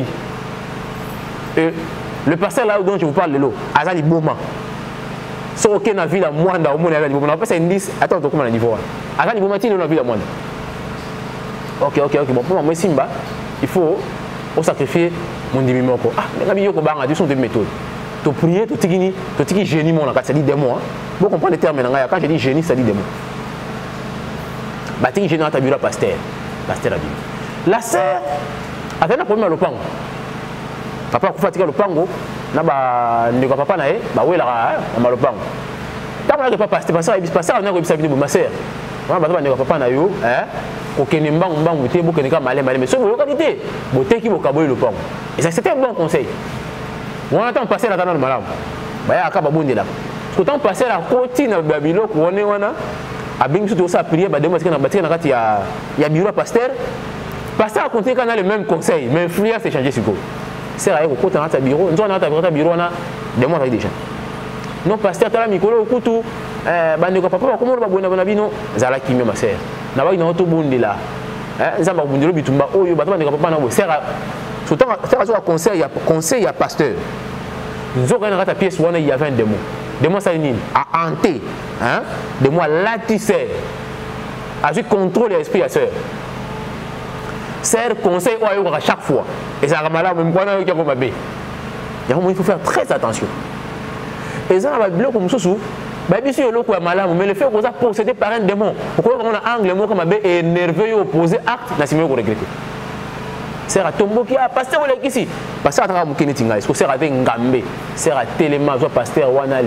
Le pasteur là dont je vous parle de l'eau, Azali Boma. Sur aucun avis la moindre au monde Azali Boma. On passe à une liste. Attends, comment le niveau? Azali Boma, tu n'as pas vu la moindre. Ok. Bon, pour moi, Simba, il faut sacrifier mon dimimoko. Ah, mais il y a sont des méthodes. Tu pries, tu dis génie, mon ça dit démon. Vous comprenez les termes quand je dis génie, ça dit démon. Tu dis génie dans ta bureau pasteur. Pasteur a dit. La sœur, avec un problème à l'opang. Papa a fatigué le pango, n'a pas papa naé, bah oui là, on m'a le pango. Tant qu'on n'a pas passé, on a eu ma sœur. On a pas papa naé, hein, aucun mbang vous t'es beaucoup de cas malais, mais ce que vous qualité, vous t'es qui vous cabouille le pango. Et ça c'était un bon conseil. On attend passer la table de malade. Bah y'a un cas baboundé là. Parce que tant passer la côte dans Babylone, on est on a bien sûr ça prier, bah demain il y a bureau pasteur. Pasteur a continué qu'on a le même conseil, mais influence est changé sur quoi. C'est vrai que quand on a un bureau, nous on a un bureau, on a des mois avec des gens. Non, pasteur, tu as mis le couteau, papa, comment on va bonne abonabino, Zala qui ma sœur. N'a pas une auto bonne là. Zamba bondelo bitumba, oh, papa, papa, non, c'est rare. Surtout, c'est un conseil à pasteur. Nous avons une pièce où il y avait un démon. Démon, ça est à hanter, des mois latissés, à contrôler l'esprit à sœur. C'est conseil à chaque fois. Et ça va mal, même quand il faut faire très attention. Et ça va bien comme ça. Bien sûr, mais le fait qu'on a possédé par un démon, pourquoi on a un angle mot comme est nerveux opposé acte, c'est mieux qu'on regrette. C'est à tombeau qui a pasteur ici. Pasteur à travers mon est-ce que c'est avec Ngambé, c'est à Téléma, soit pasteur Wanali,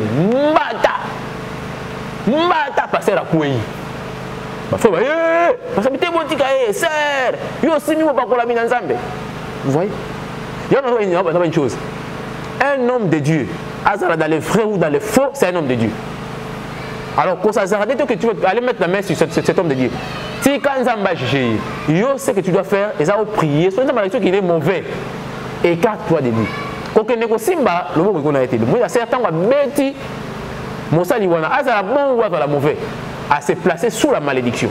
Mata, pasteur à Kouyi. Parce que tu es bon, sœur, il y a aussi pas pour la mine ensemble. Vous voyez? Il y a une chose. Un homme de Dieu, dans les vrais ou dans les faux, c'est un homme de Dieu. Alors, quand ça s'arrête, que tu veux aller mettre la main sur cet homme de Dieu. Si quand Zamba juge, il y a ce que tu dois faire, et ça va prier. Si tu as qu'il est mauvais, écarte-toi de lui. Quand on négocie, le mot qu'on a été. Moi, il y a certains qui ont bêti, mon sali, on a la bonne ou la mauvaise, à se placer sous la malédiction.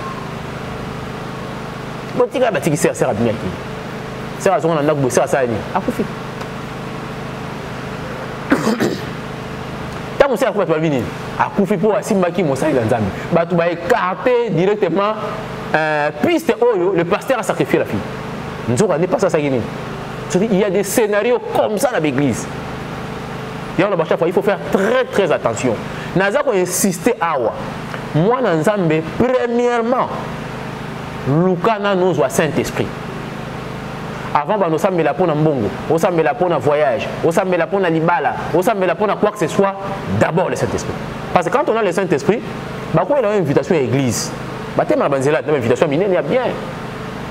Bon, tu as dit que c'est à bien. C'est à son anak, c'est à ça. À Koufi. Tant que c'est à quoi venir, à Koufi pour Simbaki, mon sali, tu vas écarter directement, puisque le pasteur a sacrifié la fille. Nous n'avons pas ça. Il y a des scénarios comme ça dans l'église. Il faut faire très très attention. Nous avons insisté à moi. Moi, Nzambe, premièrement, Lukana nous voit Saint-Esprit. Avant, nous sommes là pour un bongo, nous sommes là pour un voyage, nous sommes là pour un libala, nous sommes là pour quoi que ce soit, d'abord le Saint-Esprit. Parce que quand on a le Saint-Esprit, il y a une invitation à l'église. Il y a une invitation à l'église, il y a bien.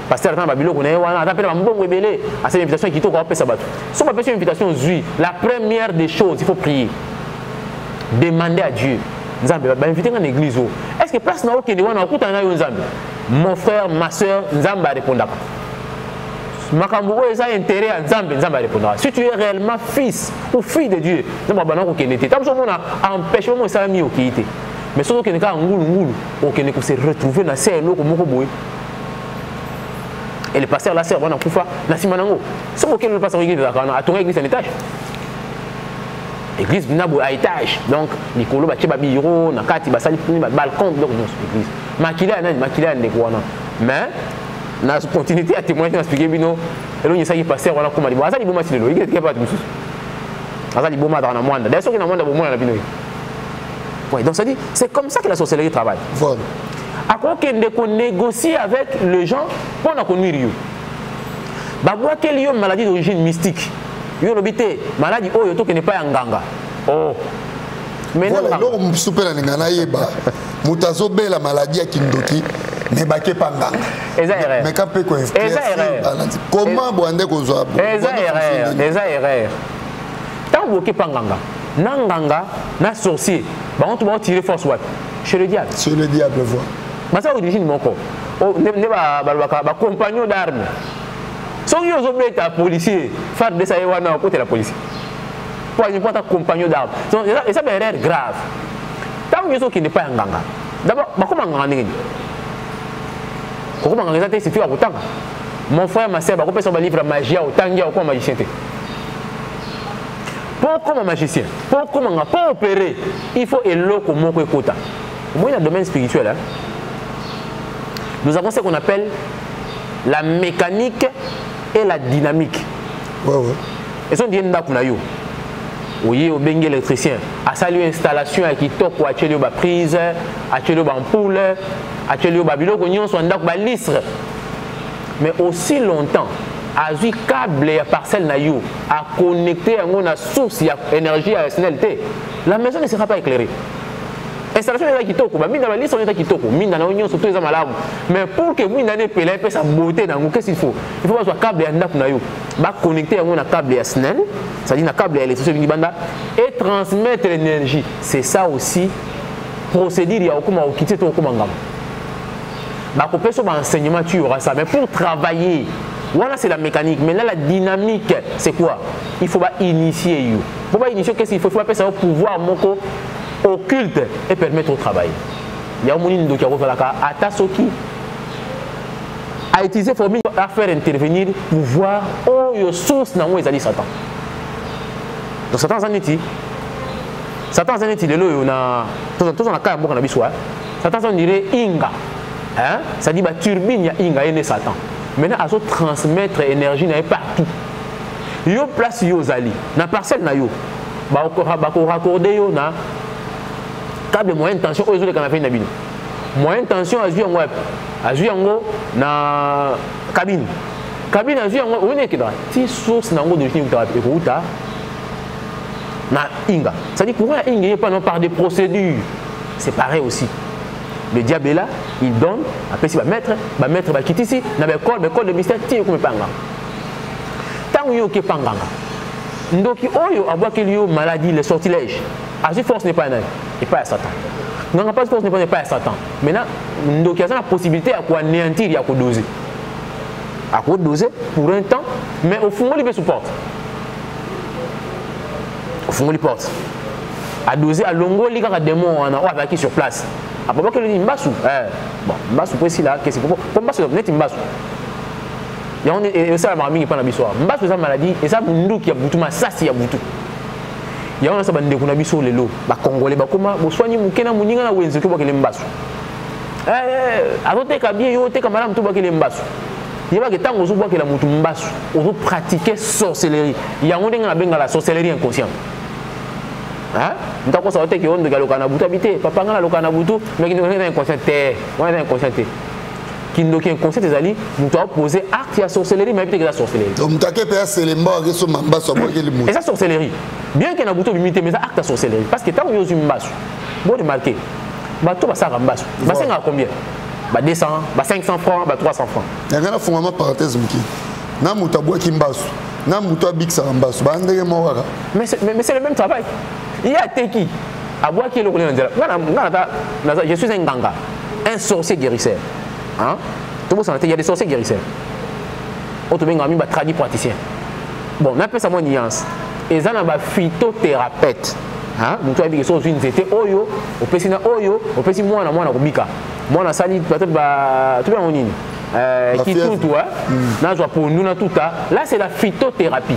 pasteur dans babilo on est wana appelle un bon rebelle à cette invitation qui toko pesa bato so ba pesa invitation zui la première des choses il faut prier demander à Dieu nzambe ba inviter dans l'église est-ce que place na okende wana okuta na yo nzambe mon frère ma soeur nzambe a répondaka makambo oyo eza intérêt ya nzambe nzambe a répondaka si tu es réellement fils ou fille de Dieu nzambe abana kokende te tabiso mona empêche mo esalami okei te mais soki okende kaka ngulu okende ko se retrouver na se eloko moko boye. Et le pasteur la sœur, on a koufa, na simanango. C'est pourquoi le pasteur l'église a tourné l'église en étage. L'église n'a à étage. Donc, Nicolo ba tcheba biro, na kati ba sali balcon donc l'église. Makila ne quoi non. Mais na continuité à témoigner à expliquer bino. Et là il s'agit pasteur on a comment dire. Asa liboma silelo, il est pas tout. Asa liboma dans na mwanda. D'ailleurs qui na mwanda bomona na bino. Ouais, donc ça dit, c'est comme ça que la sorcellerie travaille. Voilà. À quoi qu'on négocie avec les gens pour nous conduire. Babwa quelle est une maladie d'origine mystique. Yo lobité maladie oh yoto qui n'est pas nganga. Oh. Mais non. Voilà, l'homme super ngana yeba. Mutazo be la maladie qui ndoki mais baké pas nganga. Mais quand peut quoi comment boande ko zo. Eza erreur. Tant boké pas nganga. Nanganga na sorcier. Ba on va tirer force what chez le diable. Chez le diable voit. Mais ça origine mon corps. Ne ba compagnon d'armes. Si vous êtes un policier, faire de ça côté la police. Pour ne pas être compagnon d'armes. Et ça c'est une erreur grave. Tant que vous n'est pas un ganga. D'abord, comment on gagne? Comment on gagne? C'est tout à autant. Mon frère, ma soeur, on peut livre magie autant qu'il y a aucun magicien. Pour comme un magicien, pour comment on peut opérer, il faut élo comme mon quota. Moi, dans le domaine spirituel, nous avons ce qu'on appelle la mécanique et la dynamique. Ouais, ouais. Et ça, on dit que nous oui, au bengue électricien, à saluer installation à qui toque, à chez ba prise, à chez ba ampoule, à chez ba bilo, qu'on y soit ndak ba listre. Mais aussi longtemps, à jouer câble et parcelle na yo, à connecter à une source d'énergie à SNLT, la maison ne sera pas éclairée. Installation est qui toque, mine dans la liste on est qui toque, mine dans la union surtout les amalabes. Mais pour que mine dans les pélés peut sa beauté dans qu'est-ce qu'il faut? Il faut avoir câble et ndak na yo, ba connecter à un câble et SNL, c'est-à-dire un câble et l'électricité banda et transmettre l'énergie. C'est ça aussi procédure il y a comment quitter ton comment ngam. Ba ko peut sur enseignement tu auras ça mais pour travailler voilà c'est la mécanique mais là la dynamique c'est quoi? Il faut pas initier you. Pour pas initier qu'est-ce qu'il faut? Il faut pas savoir pouvoir moko occulte et permettre au travail. Il y a un monde qui a refait la carte à Tasoki a utilisé formule à faire intervenir pour voir où il y a source dans où ils allaient Satan. Donc Satan zaneti. Satan zaneti le lo on a tout on a quand même on a biswa. Satan on dirait inga. Hein? Ça dit bah turbine ya inga et Satan. Maintenant à se transmettre énergie na partout. Yo place yo zali na parcelle na yo. Ba ko raccorder yo na câble moyenne tension aux autres canapé na bino. Moyenne tension à jouer web. À jouer ngo na cabine. Cabine à jouer ngo on est kida. Ti source na ngo de fini thérapie ko uta na inga. Ça dit pour inga pas non par des procédures. C'est pareil aussi. Le diable est là, il donne, après il va mettre va quitter ici, na l'école de mystère ti ko panga. Tant yo ke panga. Ndoki oyo abwa ke liyo maladie le sortilège. À ce force n'est pas un et pas à Satan. Non, pas de force n'est pas à Satan. Maintenant, donc il y a la possibilité à quoi anéantir et à quoi doser. À quoi doser pour un temps, mais au fond, il peut supporter. Au fond, il porte. À doser à longo, il y a des démons on a avec qui sur place. Après que le dit Mbassou, bon, Mbassou précis là, qu'est-ce qu'il faut? Comme Mbassou, net Mbassou. Il y a et ça la mamie qui pas la bissoire. Mbassou ça maladie et ça mundu qui a boutou, ma ça si a boutou. Il y a un sabbat de Kunabiso les lots, bah congolais, bah comment, vous soignez Mukena Muninga na Wenzo qui va que les Mbassou. Avant que bien yo te camarade tout va que les Mbassou. Il y a que tant aux voit que la moutou Mbassou, on pratiquer sorcellerie. Il y a un monde qui a la sorcellerie inconsciente. Hein? Nous avons sorti que on de galokana boutou habité, papa ngala lokana boutou, mais qui ne est inconscient, on est inconscient. Qui ne est inconscient des alliés, nous avons posé acte à sorcellerie, mais peut-être que la sorcellerie. Donc nous avons c'est les morts qui sont Mbassou et ça sorcellerie. Bien qu'il y ait un bouton limité, mais ça acte à sorcellerie. Parce que tant que vous avez un Mbassou, vous remarquez, bateau va ça Mbassou. Mbassou a combien? bah 200, bah 500 francs, bah 300 francs. Il y a une fondement parenthèse mki. Na mutabwa kimbasu. Na mutabwa biksa mbasu. Ba ndenge mawaka. Mais c'est le même travail. Il y a Teki. À boire qui est le je suis un ganga, un sorcier guérisseur. Hein? Tout le monde il y a des sorciers guérisseurs. Autre bien ami traduit praticien. Bon, on appelle ça mon nuance. Et ça n'a phytothérapeute. Hein? Donc tu as dit que c'est une zété oyo, au pesina oyo, au pesina moi na kubika. Moi na sali peut-être bah tu bien on qui tout toi. Na joie pour nous na tout ça. Là c'est la phytothérapie.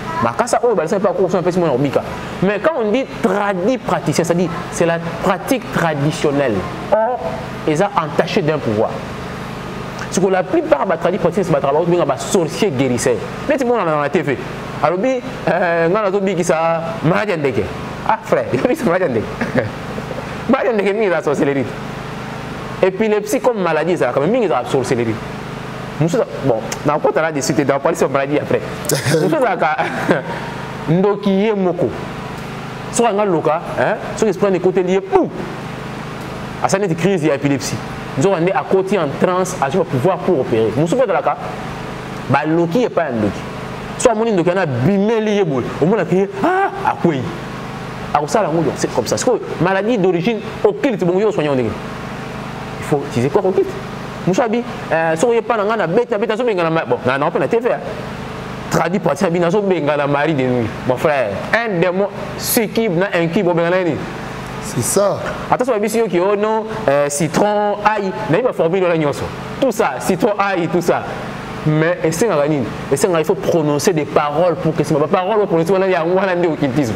Mais quand on dit tradit praticien, ça dit c'est la pratique traditionnelle. Or, ils ont entaché d'un pouvoir. Ce que la plupart des tradis praticiens, c'est des sorciers guérisseurs. Mais c'est bon dans la TV. Alors, on a dit que ça maladie. Ah frère, il y a maladie. Maladie, c'est la sorcellerie. Épilepsie comme maladie, c'est quand même une sorcellerie. Bon, dans quoi tu as décidé d'en parler sur maladie après. Nous sommes à Ndokiye Moko. Soit un local, soit ils prennent des côtés liés pour. À ça, il y a une crise d'épilepsie. Nous sommes à côté en transe, à pouvoir pour opérer. Nous sommes dans la cas, Loki n'est pas un Loki. Soit mon Ndoki a bimé lié boule. Au moins, on a à quoi? Alors ça, c'est comme ça. C'est que maladie d'origine occulte, bon, soignant. Il faut utiliser quoi occulte? Mouchabi, si on n'est pas dans la bête, bon, on n'a pas la TV. Traduit pour dire que la mari de nuit. Mon frère, un démon, ce qui n'a un qui c'est ça. Attention, il y a qui non, citron, ail, il va former le ragnon. Tout ça, citron, ail, tout ça. Mais il faut prononcer des paroles pour que ce soit pas parole pour prononcer il y a un occultisme.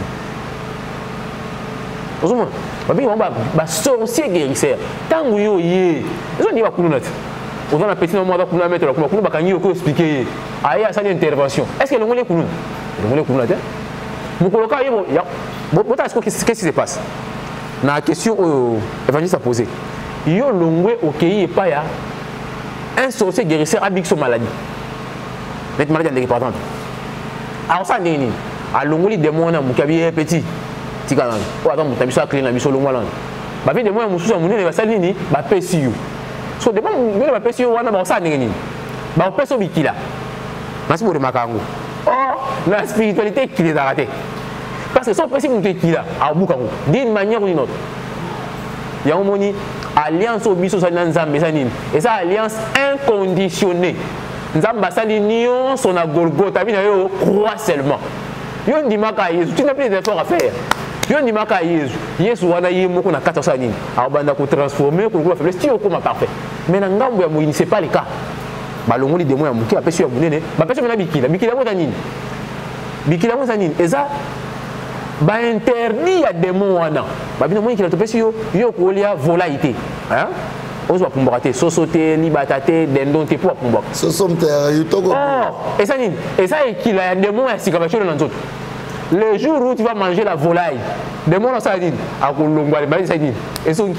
Bah sorcier guérisseur. Tant que yo yé, ils ont dit va couler. On va petit moment là couler mettre là couler bah quand yo expliquer. Aïe ça une intervention. Est-ce que le ngolé couler? Le ngolé couler là. Mon coloca yo ya. Bon qu'est-ce qui se passe? Na question évangéliste a posé. Yo longwe okeyi pas ya. Un sorcier guérisseur avec son maladie. Net maladie indépendante. Alors ça n'est ni. A longoli démon na mukabi petit. Tika nan. O attends muta biso clean na biso longwa lan. Ba vi démon mususu munene ba sali ni ba pesi yo. So démon munene ba pesi yo wana ba sa ndenge ni. Ba peso bikila. Merci pour le makango. Oh, la spiritualité qui les a ratés. Parce que son principe qui là, à Bukango, d'une manière ou d'une autre. Il y a une alliance au biso et ça alliance inconditionnée. Nzamba salinion son a Golgotha, croit seulement. Yon dit maka Yesu, tu n'as plus d'efforts à faire. Yon dit maka Yesu, Yesu wana yemo qu'on a 400 nini. Alors banda ko transformer, ko ko faire style comme parfait. Mais ngambo ya moini c'est pas le cas. Balongo li démon ya muki apesi ya munene, ba pesi na bikila, bikila mo tanini. Bikila mo tanini, eza ba interdit ya démon wana. Ba bino mo ki la topesi yo ko lia volaille. Hein? On va pomborater, sosoté, libatate, dendon te pour pomboc. Sosomte, yutoko. Oh, et ça ni, et ça est qu'il a des mots à sikabachou dans l'autre. Le jour où tu vas manger la volaille, des mots dans ça dit, à Kolongwa, les ça dit, et ça.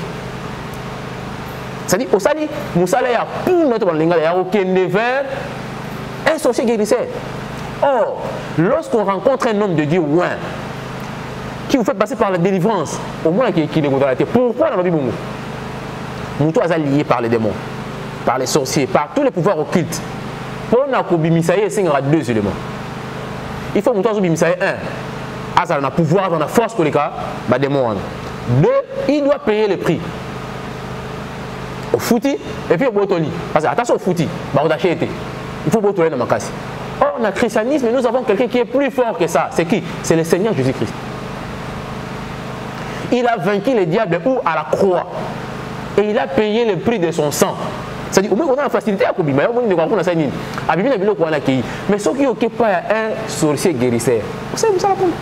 Ça dit, au sali, Moussala ya pour notre linga, il y a aucun nevers, un sorcier guérisseur. Or, lorsqu'on rencontre un homme de Dieu, ouais, qui vous fait passer par la délivrance, au moins qui est dans la tête, pourquoi dans la Bible? Moutou est lié par les démons, par les sorciers, par tous les pouvoirs occultes. Pour Nakobimisaye, il y a 2 éléments. Il faut Moutou Bimisaye 1. Ça a un pouvoir, dans la force pour les cas, les démons. 2, il doit payer le prix. Au fouti, et puis au botoli. Parce que attention au fouti, il faut botoler dans ma casse. Or, dans le christianisme, nous avons quelqu'un qui est plus fort que ça. C'est qui? C'est le Seigneur Jésus-Christ. Il a vaincu le diable où? À la croix. Et il a payé le prix de son sang. C'est-à-dire, au moins, on a la facilité à Kobi, mais on a ça. Mais ceux qui n'ont pas un sorcier guérisseur, vous savez, ça la prendre.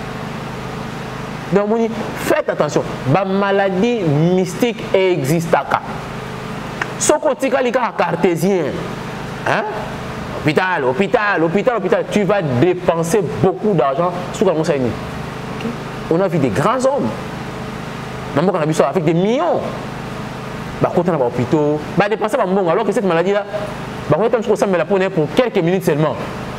Donc, faites attention. La maladie mystique existe. Ce côté cartésien, hein? Hôpital, tu vas dépenser beaucoup d'argent sur la montagne. On a vu des grands hommes. On a vu ça avec des millions. Quand on a hôpital, dépenser alors que cette maladie-là, pour quelques minutes seulement.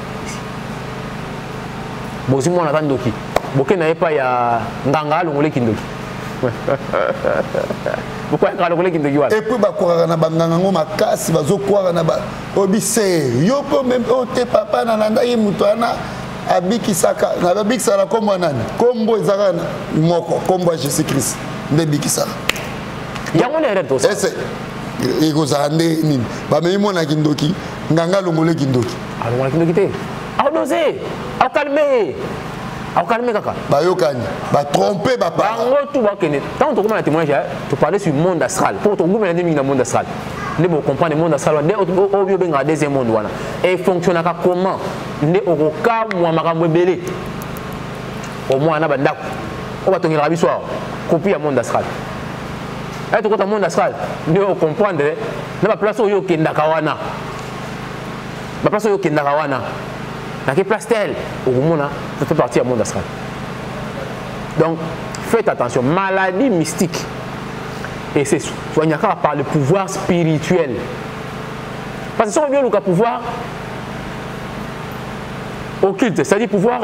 Bon, si on attend Doki, Boké n'avait pas ya Nganga, le Kindoki. Pourquoi il y a un collègue qui est et puis bakoraka na bangango makasi bazokwara na ba obise yo po même te papa na nanda yi mutwana abikisaka na babikisala kombo nani kombo ezaka moko kombo ya Jésus Christ nde bikisaka yango na erreur to ça ese ekozala nde nini bamemi mona kindoki nganga longole kindoki alongole kindoki te aodose akalme kaka bayokani batrompe bapa bango tout bakene tant to comment la témoignage tu parlais sur monde astral pour ton gouvernement mingi na monde astral ne bo comprendre monde astral ne o bio benga deuxième monde wana et fonctionne comment ne okoka mwa makambo ebele au moins na bandako o batongela biso copie ya monde astral et to kota monde astral ne o comprendre na ba place oyo kendaka wana ba place oyo kendaka wana na quelle place telle au monde ça fait partie du monde astral. Donc faites attention, maladie mystique et c'est soigné par le pouvoir spirituel. Parce que si on veut le pouvoir occulte, c'est-à-dire pouvoir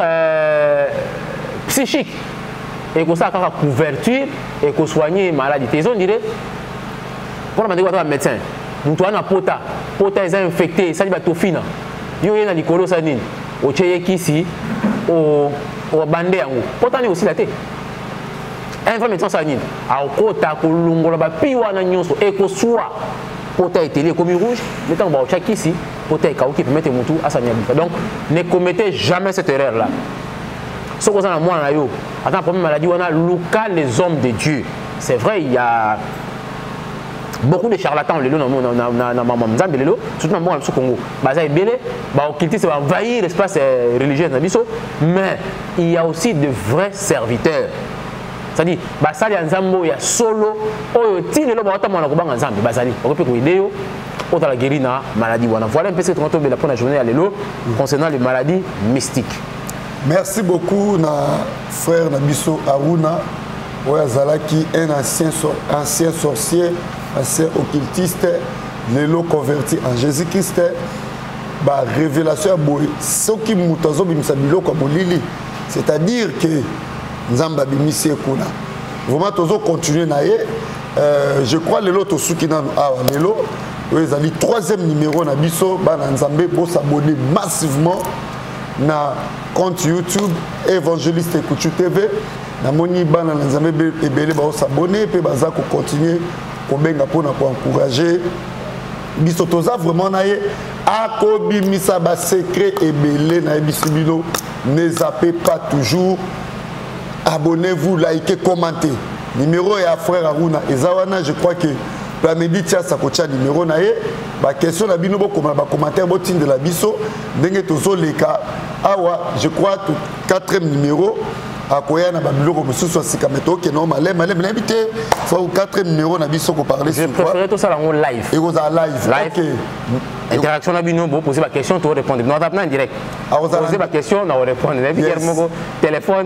psychique et que ça a une couverture et que soigner maladie. Ils ont dit quand on a dit un médecin, nous avons un pota est infecté, ça dit que tu fina. Yo yena likolo sa nini ocheye kisi o bande yango potani aussi la te un vrai médecin sa nini a okota kolongola ba piwa na nyonso e ko soit pota eteli comme rouge mais tant ba ochaki kisi pota e kaoki permettre mutu asanya bika. Donc ne commettez jamais cette erreur là. Ce que ça na moi na yo attends problème maladie on a luka les hommes de Dieu. C'est vrai il y a beaucoup de charlatans lelo na maman nzambe lelo surtout na mbongo na Congo baza ebele ba occultistes va envahir l'espace religieux na biso mais il y a aussi de vrais serviteurs c'est-à-dire basali ya nzambo ya solo oyo ti lelo ba otamona ko banga nzambe bazali okope ko ideo otala guéri na maladie wana voilà un peu ce que on tombe la première journée à lelo concernant les maladies mystiques. Merci beaucoup na frère Nabiso Aruna oyo azalaki un ancien sorcier ancien occultiste, l'élo converti en Jésus-Christ, bah révélation boy, ce qui mutazo bimsabilo comme lili, c'est-à-dire que nzamba bimisi ekuna. Vraiment tozo continuer naie, je crois l'élo to sukina l'élo, ils ont dit troisième numéro na biso, bah nzambe bo s'abonner massivement na compte YouTube Évangéliste Ekuchu TV, na moni ba na nzambe ebele ba s'abonner pe baza ko continuer pour encourager bisotoza vraiment naie akobi misaba secret et belé na bisibino ne zappez pas toujours, abonnez-vous, likez, commentez. Numéro et à frère Aruna ezawana, je crois que la méditia ça cocha numéro naie ba question na bino bo commentaire botin de la biso ndenge tozo leka awa je crois tout quatrième numéro akoya na babiloko mosusu asikameto ke non malem n'habite faut quatrième numéro na biso ko parler sur quoi. Je préfère tout ça en live. Et vous en live. OK. Interaction na bino bo poser ma question to répondre. Non en direct. Poser ma question na répondre. Na mon téléphone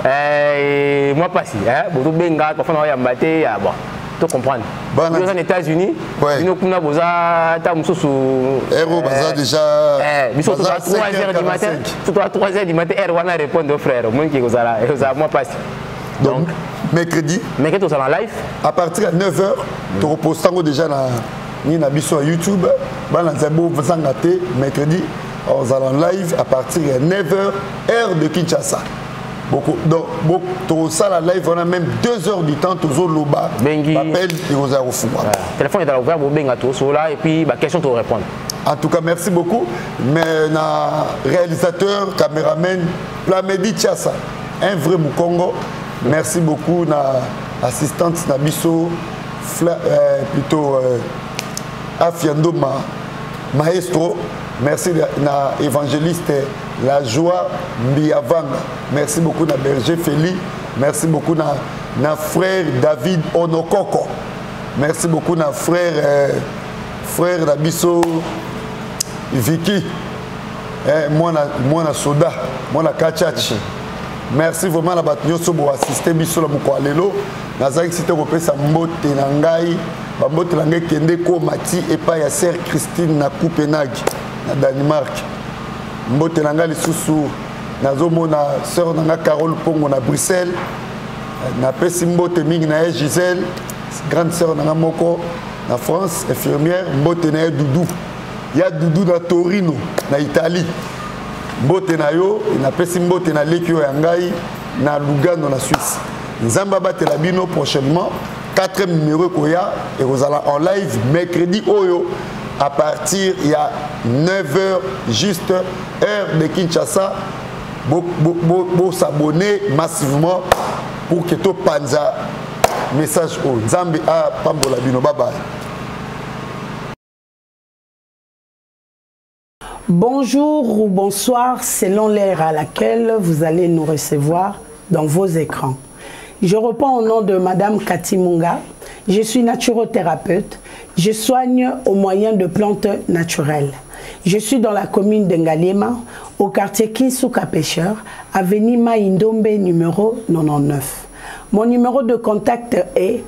moi passi bo benga ko fana ya mbate ya bon. Tu comprends? Aux États-Unis, nous avons besoin de déjà. Ils sont à 3h du matin. Tout à 3h du matin, on va répondre aux frères. Moi, passe. Donc, mercredi. Mercredi, on est en live. À partir de 9h, tu reposes déjà sur YouTube. Mercredi, on est en live à partir de 9h, heure de Kinshasa. Beaucoup. Donc, ça, la live, on a même 2 heures du temps, toujours l'oba. Appel et aux aéroports. Le téléphone est ouvert, vous benga tout là et puis la question, tu répondre. En tout cas, merci beaucoup. Mais na réalisateur, caméraman, Plamedi Tchassa, un vrai Moukongo. Merci beaucoup na assistante Nabiso, plutôt Afiando Maestro. Merci na évangéliste La Joie Mbiavanga. Merci beaucoup na Berger Feli. Merci beaucoup na frère David Onokoko. Merci beaucoup na frère Nabiso Vicky. Moi na Soda, moi na Kachachi. Merci vraiment na batnyoso pour assister biso la mukwalelo. Nazaki site ko pesa mbote na ngai, ba mbote la ngai kende ko mati et pas ya sœur Christine na Copenhague. Na Danemark mbote nanga lisusu nazomona sœur nanga Carole Pongo na Bruxelles na pesi mbote mingi na Gisèle grande sœur na moko na France, infirmière, mbote na Doudou. Il y a Doudou na Torino, na Italie. Mbote na yo, na pesi mbote na Lekio ya ngai na Lugano na Suisse. Nzamba batela bino prochainement 4e numéro koya et vous allez en live mercredi oyo à partir il y a 9h juste heure de Kinshasa. Vous s'abonner massivement pour que tout panza message au Nzambe a pambola bino. Bye bye. Bonjour ou bonsoir selon l'heure à laquelle vous allez nous recevoir dans vos écrans. Je reprends au nom de Madame Cathy Munga. Je suis naturothérapeute. Je soigne au moyen de plantes naturelles. Je suis dans la commune de Ngaliema, au quartier Kinsuka Pêcheur, avenue Maïndombe numéro 99. Mon numéro de contact est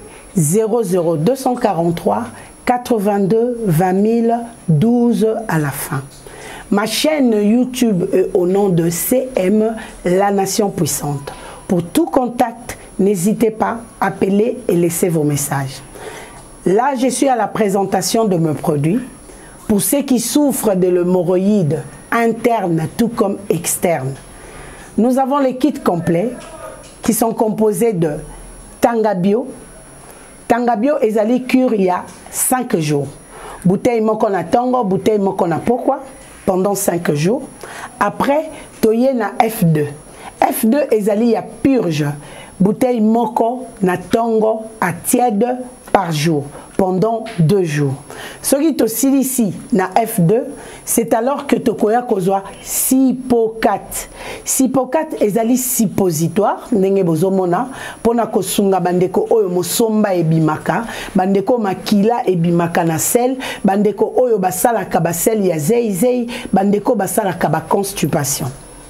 00243 82 20 012 à la fin. Ma chaîne YouTube est au nom de CM La Nation Puissante. Pour tout contact, n'hésitez pas à appeler et laisser vos messages. Là, je suis à la présentation de mes produits. Pour ceux qui souffrent de l'hémorroïde interne tout comme externe, nous avons les kits complets qui sont composés de Tangabio. Tangabio ezali cure il y a 5 jours. Bouteille moko na tango, bouteille moko na pourquoi pendant 5 jours. Après, toye na F2. F2 ezali ya purge. Bouteille moko na tango à tiède par jour pendant 2 jours. Ce qui te ici na F2, c'est alors que tu koya kozwa Sipocat. Sipocat ezali suppositoire ndenge bozomona pona kosunga bandeko oyo mosomba ebimaka, bandeko makila ebimaka na sel, bandeko oyo basalaka basel ya zei, bandeko basalaka ba constipation.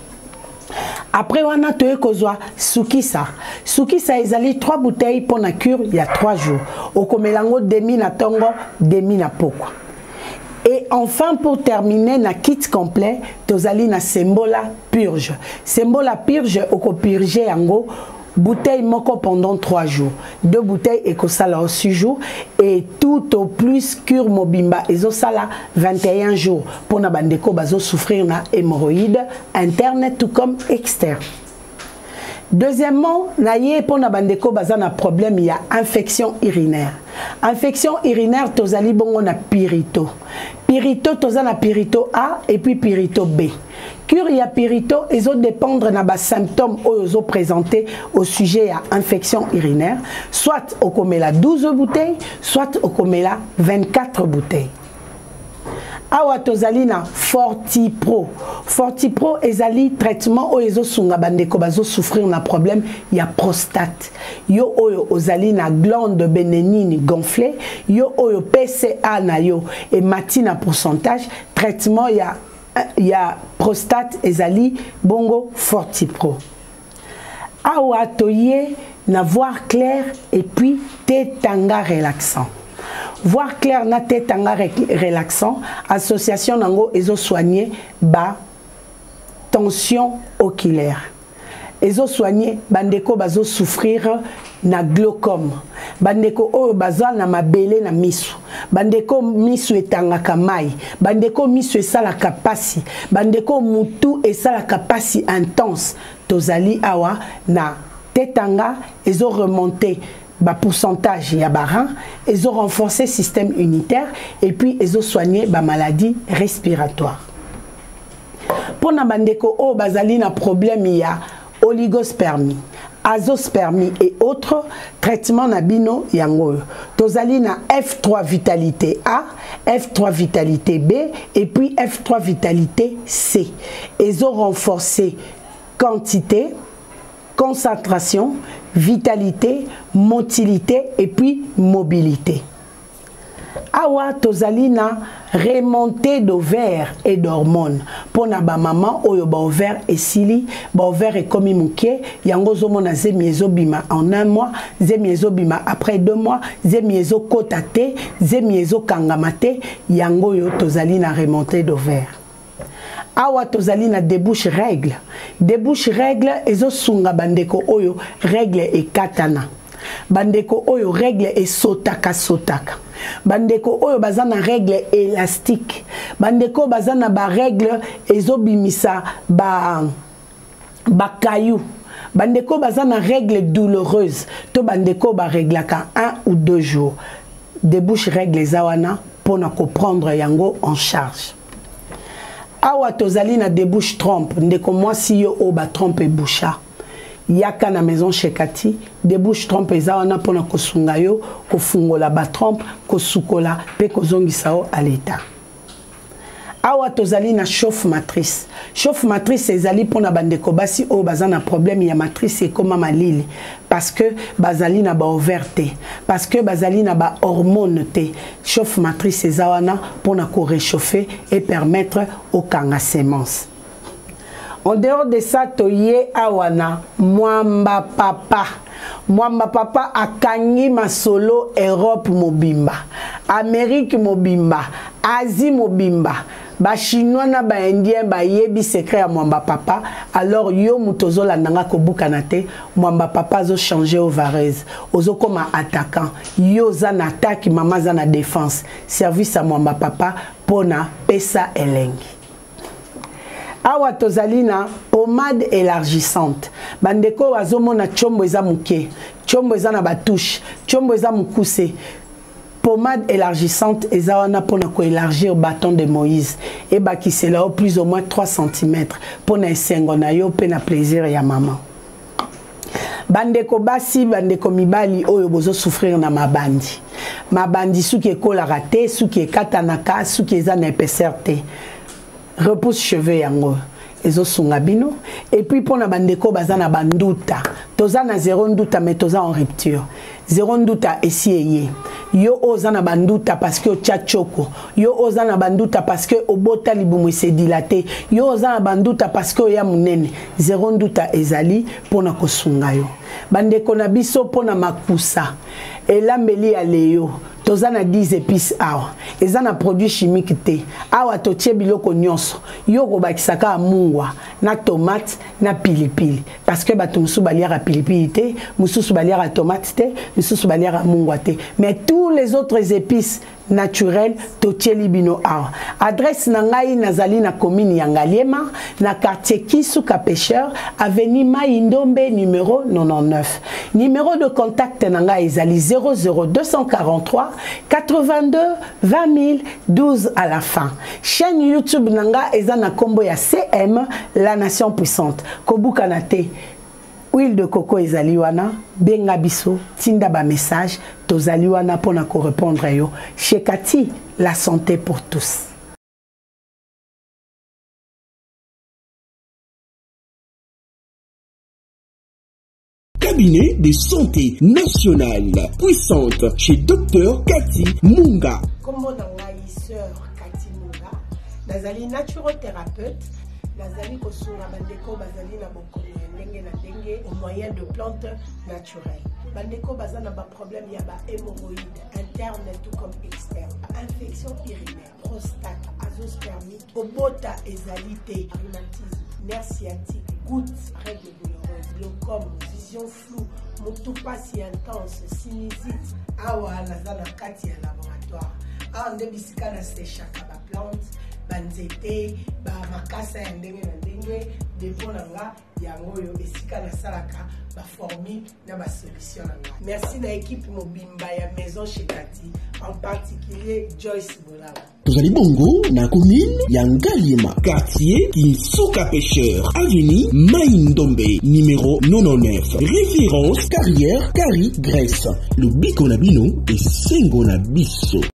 Après, on a tué kozwa Sukisa. Sukisa ezali 3 bouteilles pour la cure il y a 3 jours. Au komelango demi na tongo, demi na poko. Et enfin, pour terminer, na kit complet, tozali na Sembola purge. Sembola purge, oko purger yango bouteille moko pendant 3 jours. 2 bouteilles et kosala au 6 jours. Et tout au plus cure mobimba ezo sala 21 jours. Pour na bandeko bazo souffrir na hémorroïde interne tout comme externe. Deuxièmement, naye pour na bandeko baza na problème, il y a infection urinaire. Infection urinaire tozali bongo na pirito. Pirito toza na pirito A et puis pirito B. Cure ya pirito ezo dépendre na ba symptômes ozo présentés au sujet à infection urinaire, soit au komela 12 bouteilles, soit au komela 24 bouteilles. Awa tozali na Fortipro. Fortipro ezali traitement oyo sunga bandeko bazo souffrir na problème ya prostate. Yo oyo ozali na glande bénigne gonflée, yo oyo PCA na yo et matina pourcentage, traitement ya prostate ezali bongo Fortipro. Awa toye na voir clair et puis tétanga relaxant. Voir clair na tétanga relaxant, association nango ezo soigner ba tension oculaire. Ezo soigner bandeko bazo souffrir na glaucome. Bandeko oyo bazwa na mabele na misu. Bandeko misu etangaka mai. Bandeko misu esalaka pasi. Bandeko mutu esalaka pasi intense. Tozali awa na tétanga ezo remonter ba pourcentage ya barin, ils ont renforcé le système unitaire et puis ils ont soigné ba maladie respiratoire. Pour na bandeko o bazali na problème ya oligospermie, azospermie et autres traitements na bino yango. Tozali na F3 vitalité A, F3 vitalité B et puis F3 vitalité C. Ils ont renforcé quantité, concentration, vitalité, motilité et puis mobilité. Awa tozali na remontée d'ovaires et d'hormones. Pour na ba maman oyo ba ovaire esili, ba ovaire ekomi muke, yango zomona zemiezo bima en 1 mois, zemiezo bima après 2 mois, zemiezo kotate, zemiezo kangamate, yango yo tozali na remontée d'ovaires. Awa tozali na débouche règle. Débouche règle ezo sunga bandeko oyo règle et katana. bandeko oyo règle et sotaka. Bandeko oyo bazana règle élastique. Bandeko bazana ba règle ezobimisa ba caillou. Bandeko bazana règle douloureuse. To bandeko ba réglaka 1 ou 2 jours. Débouche règle zawana pour na comprendre yango en charge. Awa tozali na débouche trompe. Ndeko moi si yo o ba trompe boucha. Yaka na maison chez Kati, débouche trompe zawana pour na kosunga yo, ko fungola ba trompe, ko sukola pe ko zongisa o à l'état. Awa tozali na chauffe matrice. Chauffe matrice ezali pona bandeko basi o bazana problème ya matrice ekoma malili parce que bazali na ba overte, parce que bazali na ba hormone te. Chauffe matrice ezawana pona ko réchauffer et permettre au kanga semence. En dehors de ça, toye awana mwamba papa. Mwamba papa akangi masolo Europe mobimba, Amérique mobimba, Asie mobimba. Ba chinois na ba indien ba yebi secret ya mwamba papa. Alors yo mutozo la nanga ko bukanate mwamba papa zo changer au varese. Ozo comme attaquant. Yo za na attaque, mama za na défense. Service à mwamba papa pona pesa elengi. Awa tozalina pommade élargissante. Bandeko wazomona chombo eza muke, chombo eza na batouche, chombo eza mukuse. Pommade élargissante eza wana pona ko élargir bâton de Moïse. Et baki c'est là au plus ou moins 3 cm pona esengo na yo pe na plaisir ya maman. Bandeko basi, bandeko mibali oyo bozo souffrir na mabandi. Mabandi suki ekola raté, suki ekatanaka, suki eza na épaisseur te. Repousse cheveux yango ezo sunga bino et puis pour na bandeko bazana banduta toza na 0 nduta mais toza en rupture 0 nduta esieye yo ozana banduta parce que tchachoko yo ozana banduta parce que obota libumu se dilaté yo ozana banduta parce que ya munene 0 nduta ezali pona kosunga yo bandeko na biso pona makusa elambeli ya leyo tozana 10 épices awa ezana produit chimique te awa totie biloko nyonso yo ko bakisaka mungwa na tomate na pilipili parce que bato musu baliara pilipili te mususu baliara tomate te mususu baliara mungwa te mais tous les autres épices naturel totie libino awa. Adresse nangai nazali na commune ya Ngaliema na quartier Kisuka Pêcheur avenue Maïndombe numéro 99. Numéro de contact nangai ezali 00243 82 20 012 à la fin. Chaîne YouTube nanga ezana kombo ya CM La Nation Puissante. Kobukanate huile de coco ezali wana benga biso tinda ba message tozali wana pona ko répondre yo chez Kati la santé pour tous. Cabinet de santé nationale puissante chez Dr Kati Munga. Kombo nangai sœur Kati Munga, nazali naturothérapeute. Nazali kosunga bandeko bazali na bokono ndenge na ndenge au moyen de plantes naturelles. Bandeko bazana ba problème ya ba hémorroïdes interne tout comme externe, infection urinaire, prostate, azoospermie, obota ezalité, rhumatisme, nerf sciatique, gouttes, règles douloureuses, glaucome, vision floue, motopathie intense, sinusite. Awa nazana kati ya laboratoire. Awa ndebisika na séchaka ba plante banzete ba makasa ya ndenge na ndenge depo nanga yango yo esika na salaka ba formule na ba solution nanga. Merci na équipe mobimba ya maison chez Kati, en particulier Joyce Bolaba. Tozali bongo na commune ya Ngaliema, quartier Kisuka Pêcheur, avenue Maïndombe numéro 99. Référence carrière Kari Grèce. Le biko na bino et sengo na biso.